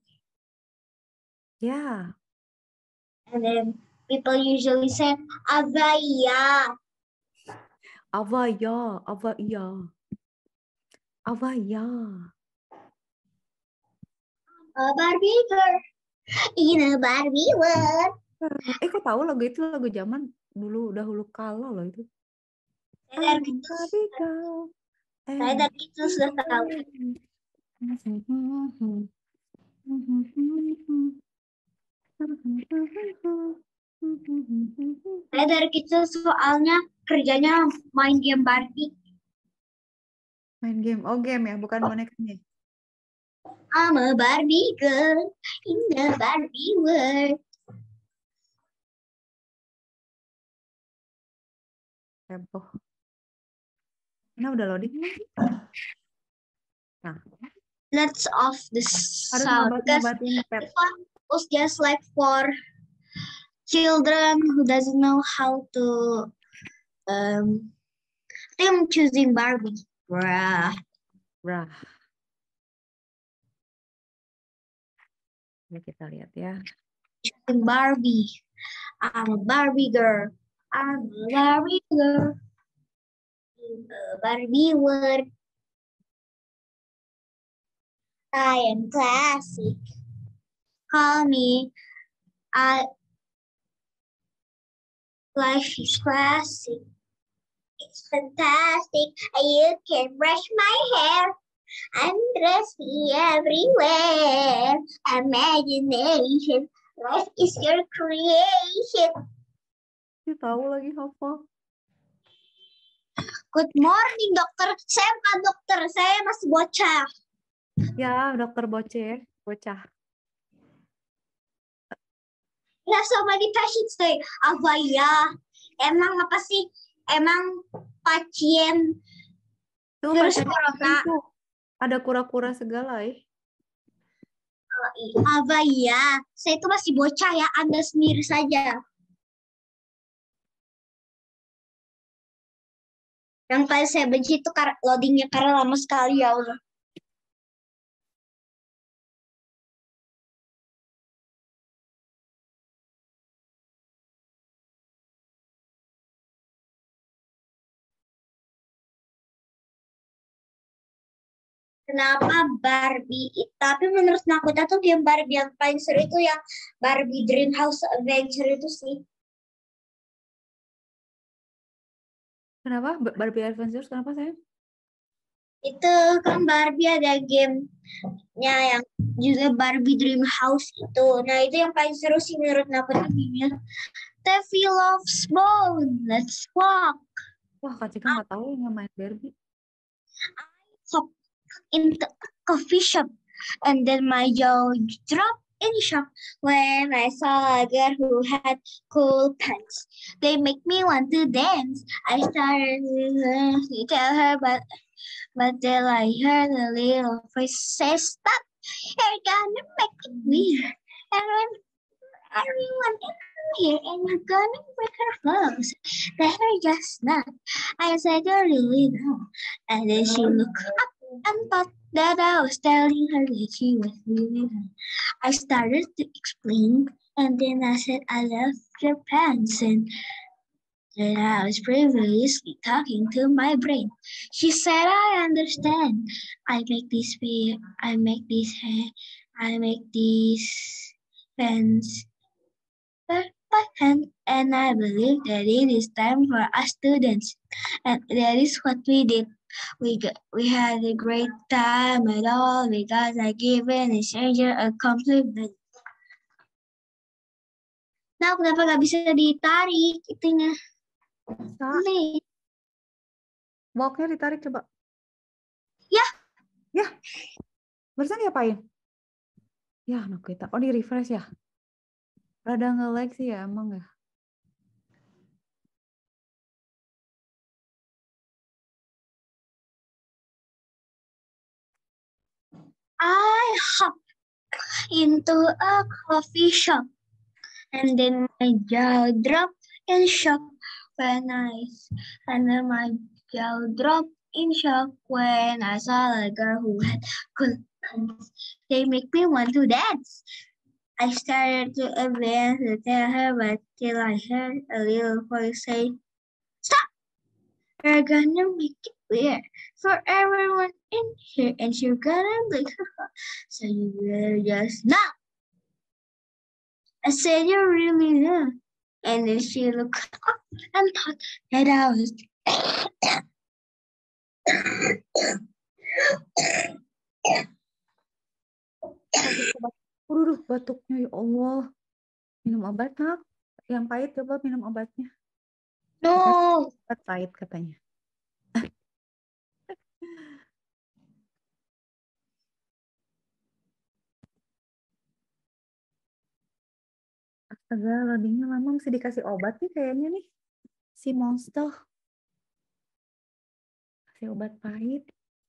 [SPEAKER 2] Ya.
[SPEAKER 3] And then people usually say, Avaya.
[SPEAKER 2] Avaya. Avaya. Avaya.
[SPEAKER 3] A Barbie girl in a Barbie world.
[SPEAKER 2] Kok tahu lagu itu lagu zaman dulu dahulu kala loh itu.
[SPEAKER 3] Saya dari kecil sudah tahu. Saya dari kecil soalnya kerjanya main game Barbie.
[SPEAKER 2] Main game. Oh, game ya, bukan bonekanya.
[SPEAKER 3] I'm a Barbie girl in the Barbie world.
[SPEAKER 2] Heboh. Nah, udah loading. Nah,
[SPEAKER 3] Let's off this
[SPEAKER 2] harus
[SPEAKER 3] sound because
[SPEAKER 2] ngobatin pet.
[SPEAKER 3] this one was just like for children who doesn't know how to I'm choosing Barbie. Bruh.
[SPEAKER 2] Ya, kita lihat ya.
[SPEAKER 3] Choosing Barbie. I'm a Barbie girl. I'm a Barbie girl. In a Barbie world. I am classic. Call me. Life is classic. It's fantastic. You can brush my hair. I'm dressy everywhere. Imagination. Life is your creation.
[SPEAKER 2] Dia tahu lagi hafal.
[SPEAKER 3] Good morning, dokter. Saya bukan dokter. Saya masih bocah.
[SPEAKER 2] Ya, dokter bocah.
[SPEAKER 3] We have so many patients today. Apa ya? Emang apa sih? Emang pasien
[SPEAKER 2] Tuh,
[SPEAKER 3] virus
[SPEAKER 2] pasien
[SPEAKER 3] corona?
[SPEAKER 2] itu ada kura-kura segala
[SPEAKER 3] Apa ya? Saya itu masih bocah ya. Anda sendiri saja. Yang paling saya benci itu loadingnya karena lama sekali ya Allah. Kenapa Barbie? Tapi menurut Nakuta tuh game Barbie yang paling seru itu yang Barbie Dream House Adventure itu sih.
[SPEAKER 2] Kenapa? Barbie Adventures kenapa sayang?
[SPEAKER 3] Itu kan Barbie ada gamenya yang juga Barbie Dream House itu. Nah itu yang paling seru sih menurut Nakuta gamenya. Tevi loves bone. Let's walk.
[SPEAKER 2] Wah, Kak Cika nggak tahu yang main Barbie.
[SPEAKER 3] Hop in the coffee shop, and then my jaw dropped in shock when I saw a girl who had cool pants. They make me want to dance. I started to tell her, but then I heard a little voice say, "Stop! You're gonna make it weird." And when everyone in here, and you're gonna break her clothes. Let her just not. I said, "You really know." And then she looked up and thought that I was telling her that she was really wrong. I started to explain, and then I said I love your pants, and then I was previously talking to my brain. She said, I understand. I make this hair, I make these pants by hand, and I believe that it is time for us to dance. And that is what we did. We had a great time at all because I given a stranger a compliment. Nah, kenapa nggak bisa ditarik itunya?
[SPEAKER 2] Bisa.
[SPEAKER 3] Nih.
[SPEAKER 2] Walknya ditarik coba.
[SPEAKER 3] Ya.
[SPEAKER 2] Ya. Barusan diapain? Ya, anak kita. Oh, di refresh ya. Rada nge-lag sih ya, emang ya.
[SPEAKER 3] I hop into a coffee shop and then my jaw dropped in shock when my jaw dropped in shock when I saw a girl who had good pants. They make me want to dance. I started to advance to tell her, but till I heard a little voice say, "Stop! We're gonna make it weird for everyone in here, and you're gonna like, so you better just not." I said, "You really know." And then she looked up and thought that I was.
[SPEAKER 2] Aduh, batuknya ya Allah. Minum obat, nak. Yang pahit coba minum obatnya.
[SPEAKER 3] No.
[SPEAKER 2] Obat pahit katanya. Astaga, loadingnya lama. Mesti dikasih obat nih kayaknya nih. Si monster. Kasih obat pahit.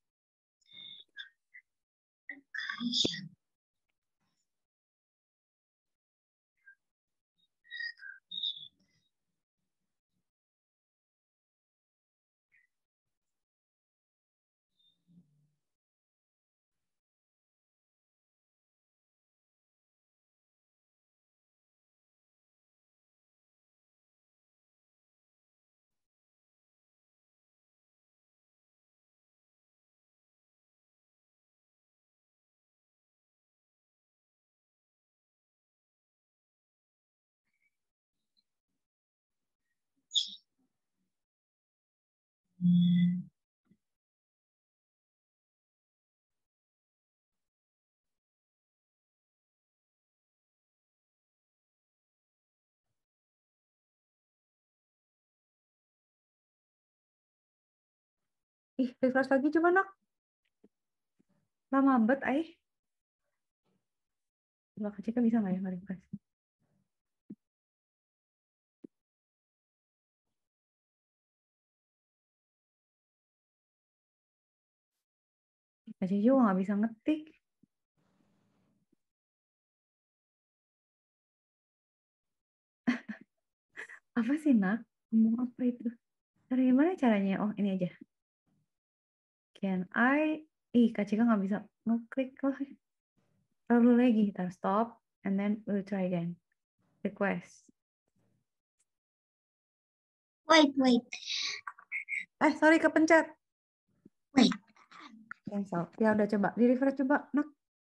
[SPEAKER 2] Ih, refresh lagi coba, nak. Lama banget, Coba Kak Cika bisa nggak ya nge-refresh? Kak Cika juga nggak bisa ngetik. Apa sih, nak? Ngomong apa itu? Cara gimana caranya? Oh, ini aja. Can I? Ih, Kak Cika nggak bisa ngeklik lah. Lalu lagi, kita stop, and then we'll try again. Request.
[SPEAKER 3] Wait.
[SPEAKER 2] Sorry, kepencet.
[SPEAKER 3] Wait.
[SPEAKER 2] Cancel. Ya udah coba, di refresh coba, nak.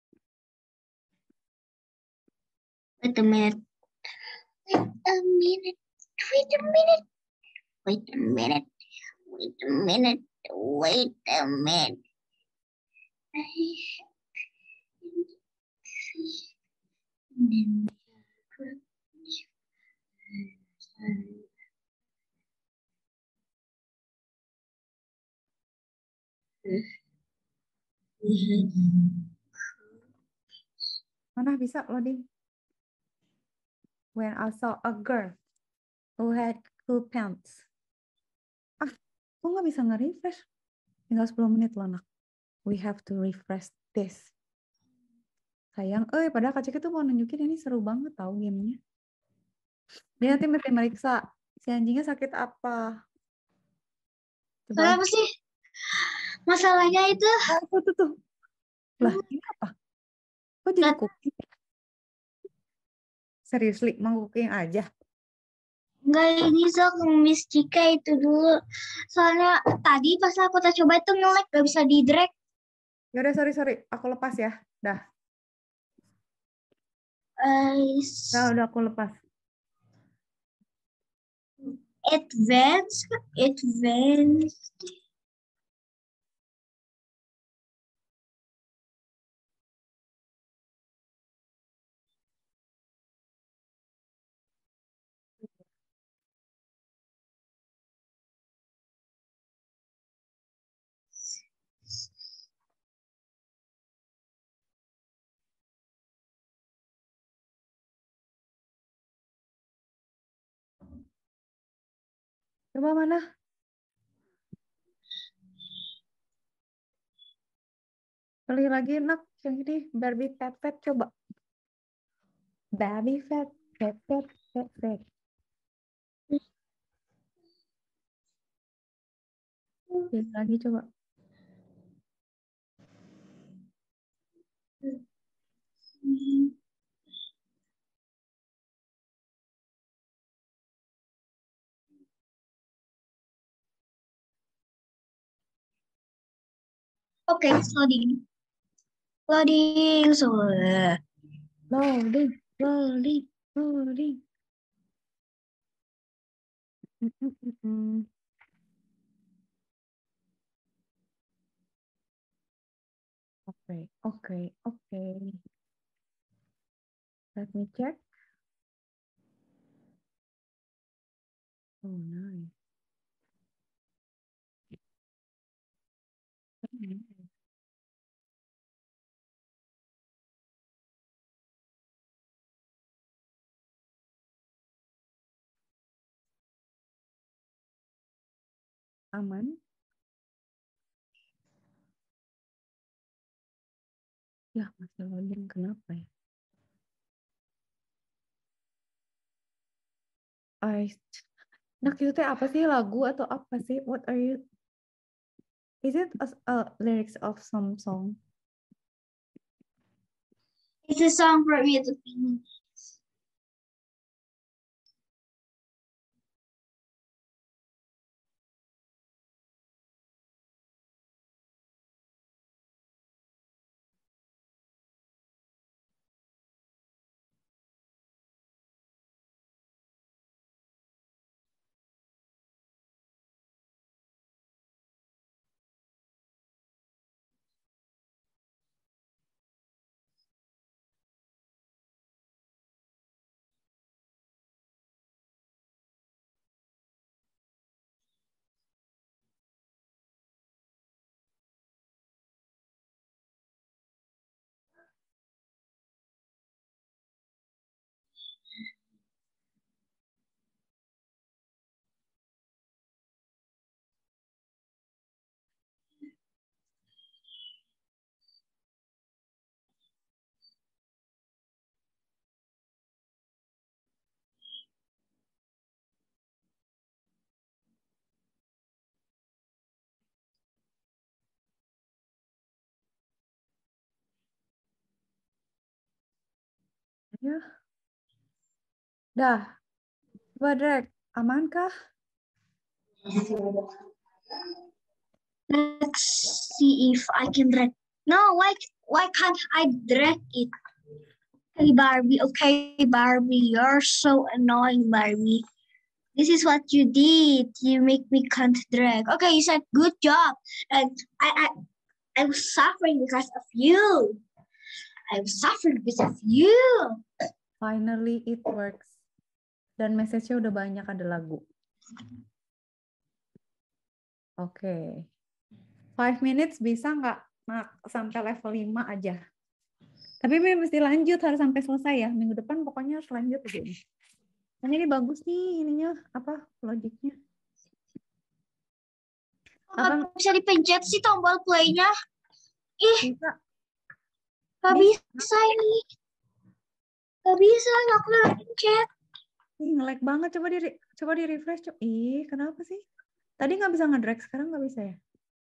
[SPEAKER 3] Wait a minute. Wait a minute. Wait a minute. Wait a minute. Wait a minute. Wait a minute.
[SPEAKER 2] Mana bisa loading? When I saw a girl who had cool pants. Kok nggak bisa nge-refresh? Tinggal 10 menit loh, nak. We have to refresh this. Sayang, padahal Kak Cika tuh mau nunjukin ini seru banget tau gamenya. Dia nanti mesti meriksa si anjingnya sakit apa. Coba.
[SPEAKER 3] Kenapa sih? Masalahnya itu.
[SPEAKER 2] Tuh. Lah, ini apa? Kok jadi cooking? Seriously, mau cooking aja?
[SPEAKER 3] Enggak, ini sok Miss Cika itu dulu. Soalnya tadi pas aku coba itu nge-lag, gak bisa di-drag.
[SPEAKER 2] Yaudah, sorry. Aku lepas ya. Dah. Udah aku lepas.
[SPEAKER 3] Advance.
[SPEAKER 2] Coba mana? Pilih lagi nak yang ini Barbie Pet Pet coba. Barbie Pet Pet Pet Pet Pet. Pilih lagi coba.
[SPEAKER 3] Oke, loading. Loading, so
[SPEAKER 2] Loading, loading, loading. Oke, oke, oke. Let me check. Oh, nice. Aman? Ya, masih loading. Kenapa ya? Nah, itu teh apa sih? Lagu atau apa sih? What are you? Is it lyrics of some song?
[SPEAKER 3] it's a song for me to sing.
[SPEAKER 2] Ya. Dah. Coba Drek. Amankah?
[SPEAKER 3] Let's see if I can drag. No, why can't I drag it? Okay, Barbie, you're so annoying, Barbie. This is what you did. You make me can't drag. Okay, you said good job, and I was suffering because of you. I was suffering because of you.
[SPEAKER 2] Finally it works. Dan message-nya udah banyak, ada lagu. Oke. 5 minutes bisa nggak sampai level 5 aja? Tapi mesti lanjut, harus sampai selesai ya. Minggu depan pokoknya harus lanjut aja. Ini bagus nih ininya, apa, logiknya.
[SPEAKER 3] Nggak bisa dipencet sih tombol play-nya. Ih,
[SPEAKER 2] Bisa.
[SPEAKER 3] nggak bisa ini. Nggak bisa, nggak bisa pencet.
[SPEAKER 2] Nge-lag banget, coba di refresh. Ih, kenapa sih? Tadi nggak bisa nge-drag, sekarang nggak bisa ya?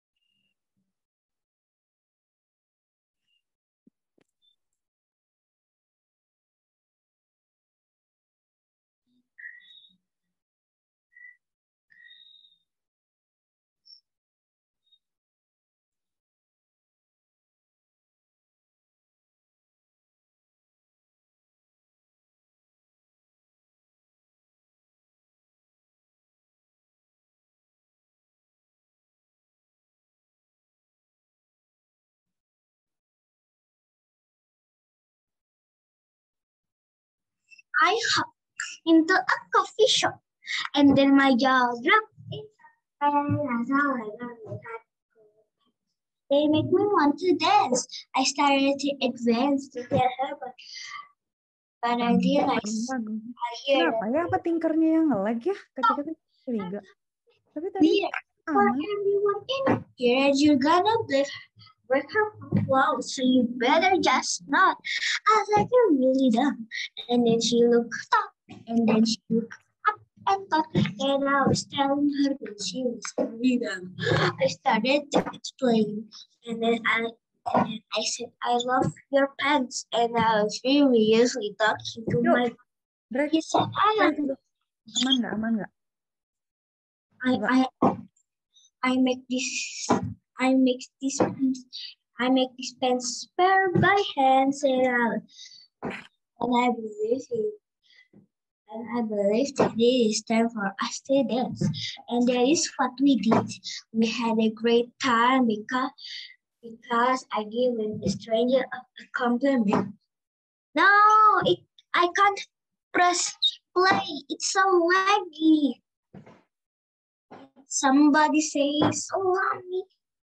[SPEAKER 3] I hopped into a coffee shop, and then my jaw dropped. They make me want to dance. I started to advance to tell her, but I realized
[SPEAKER 2] Kenapa ya? Apa tinkernya yang nge-lag ya? Kecil-kecil curiga. Tapi tadi
[SPEAKER 3] Yeah, for
[SPEAKER 2] aman.
[SPEAKER 3] everyone in here, you're gonna break her clothes, so you better just not. I was like, you're really dumb. And then she looked up, and then she looked up and thought, and I was telling her that she was really dumb. I started to explain, and then I said, I love your pants, and I was really talking to
[SPEAKER 2] Yuk,
[SPEAKER 3] my.
[SPEAKER 2] Drake.
[SPEAKER 3] He said,
[SPEAKER 2] Ayo, coba. Aman nggak? Aman nggak? Coba.
[SPEAKER 3] I make this pen spare by hand, and I believe it. And I believe that it is time for us to dance. And that is what we did. We had a great time because I gave a stranger a compliment. No, I can't press play. It's so laggy. Somebody says, "Oh, mommy."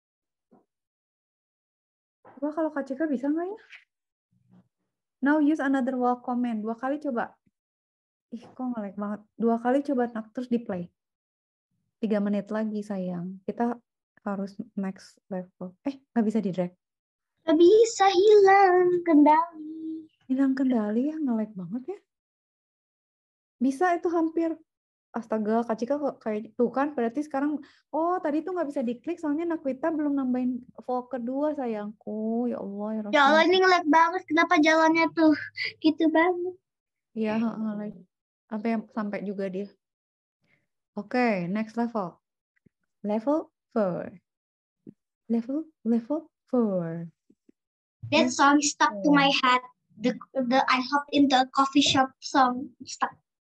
[SPEAKER 2] Coba kalau Kak Cika bisa nggak ya? Now use another wall comment. 2 kali coba. Ih, kok nge-lag banget. 2 kali coba terus di play. 3 menit lagi sayang. Kita harus next level. Nggak bisa di drag.
[SPEAKER 3] Gak bisa hilang kendali.
[SPEAKER 2] Hilang kendali ya, nge-lag banget ya. Bisa itu hampir. Astaga, Kak Cika kok kayak tuh kan berarti sekarang tadi tuh nggak bisa diklik soalnya Nakwita belum nambahin vol kedua sayangku. Ya Allah ya
[SPEAKER 3] Ya Allah,
[SPEAKER 2] Rasul.
[SPEAKER 3] ini ngelag banget. Kenapa jalannya tuh gitu banget?
[SPEAKER 2] Iya, nge-lag. Sampai juga dia. Oke, next level. Level 4. Level 4.
[SPEAKER 3] That song stuck to my head. The I hopped into a coffee shop song stuck.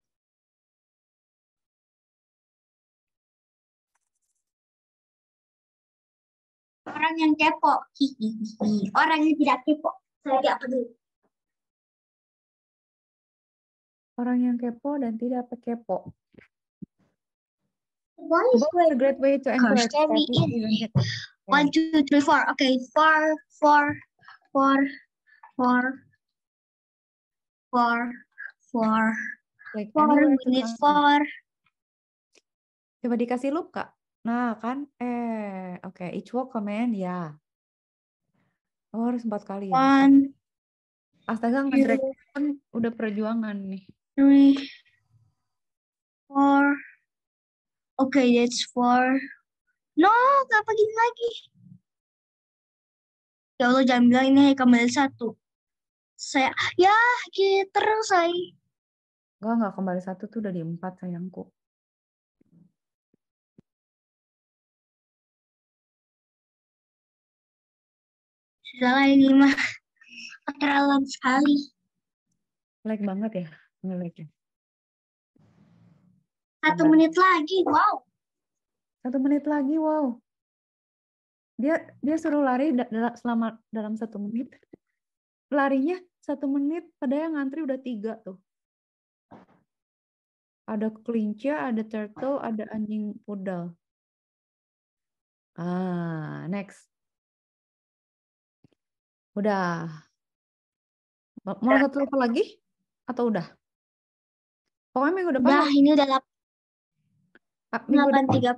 [SPEAKER 3] Orang yang kepo, hihihi. Orang yang tidak kepo, saya tidak peduli.
[SPEAKER 2] Orang yang kepo dan tidak kepo.
[SPEAKER 3] What is
[SPEAKER 2] It's a great way to encourage
[SPEAKER 3] Carry
[SPEAKER 2] people
[SPEAKER 3] in.
[SPEAKER 2] even hit.
[SPEAKER 3] 1, 2, 3, 4. Okay, 4. 4
[SPEAKER 2] Like anywhere to
[SPEAKER 3] minutes.
[SPEAKER 2] find.
[SPEAKER 3] 4.
[SPEAKER 2] Coba dikasih loop, Kak. Nah, kan? Oke. Each walk comment, ya. Oh, harus 4 kali ya.
[SPEAKER 3] 1,
[SPEAKER 2] Astaga, nge-drag kan udah perjuangan nih.
[SPEAKER 3] 3, 4. Okay, that's 4. No, gak begini lagi. Ya Allah, jangan bilang ini kembali 1. Saya, ya gitu terus saya.
[SPEAKER 2] Enggak kembali 1 tuh udah di 4 sayangku.
[SPEAKER 3] Sudahlah ini mah keterlaluan sekali.
[SPEAKER 2] Lag banget ya. Nge-lag-nya.
[SPEAKER 3] 1 menit lagi, wow.
[SPEAKER 2] 1 menit lagi, wow. Dia suruh lari dalam 1 menit. Larinya 1 menit, padahal yang ngantri udah 3 tuh. Ada kelinci, ada turtle, ada anjing pudal. Next. Udah. Mau 1 level lagi? Atau udah? Pokoknya minggu depan.
[SPEAKER 3] Udah, ini udah 8.3.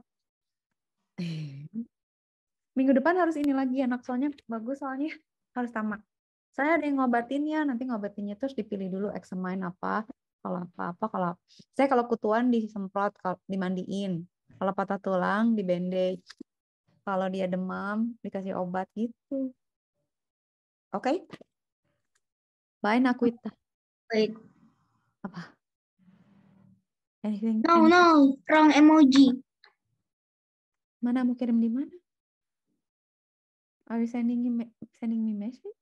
[SPEAKER 2] Minggu depan harus ini lagi anak, soalnya bagus, soalnya harus tamat. Saya ada yang ngobatinnya, nanti ngobatinnya terus dipilih dulu examine apa, kalau saya kalau kutuan disemprot, kalau dimandiin, kalau patah tulang di bandage, kalau dia demam dikasih obat gitu. Oke? Bye Nakwita.
[SPEAKER 3] Wait.
[SPEAKER 2] Apa? Anything?
[SPEAKER 3] No, wrong emoji.
[SPEAKER 2] Mana mau kirim di mana? Are you sending me message?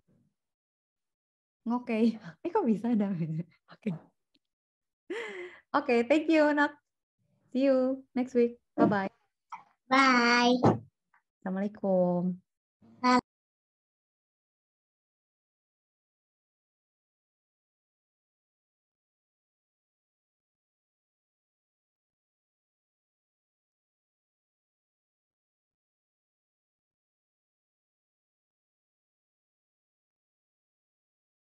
[SPEAKER 2] Oke. Kok bisa ada? Oke. Oke, thank you, Nak. See you next week. Bye-bye.
[SPEAKER 3] Bye.
[SPEAKER 2] Assalamualaikum.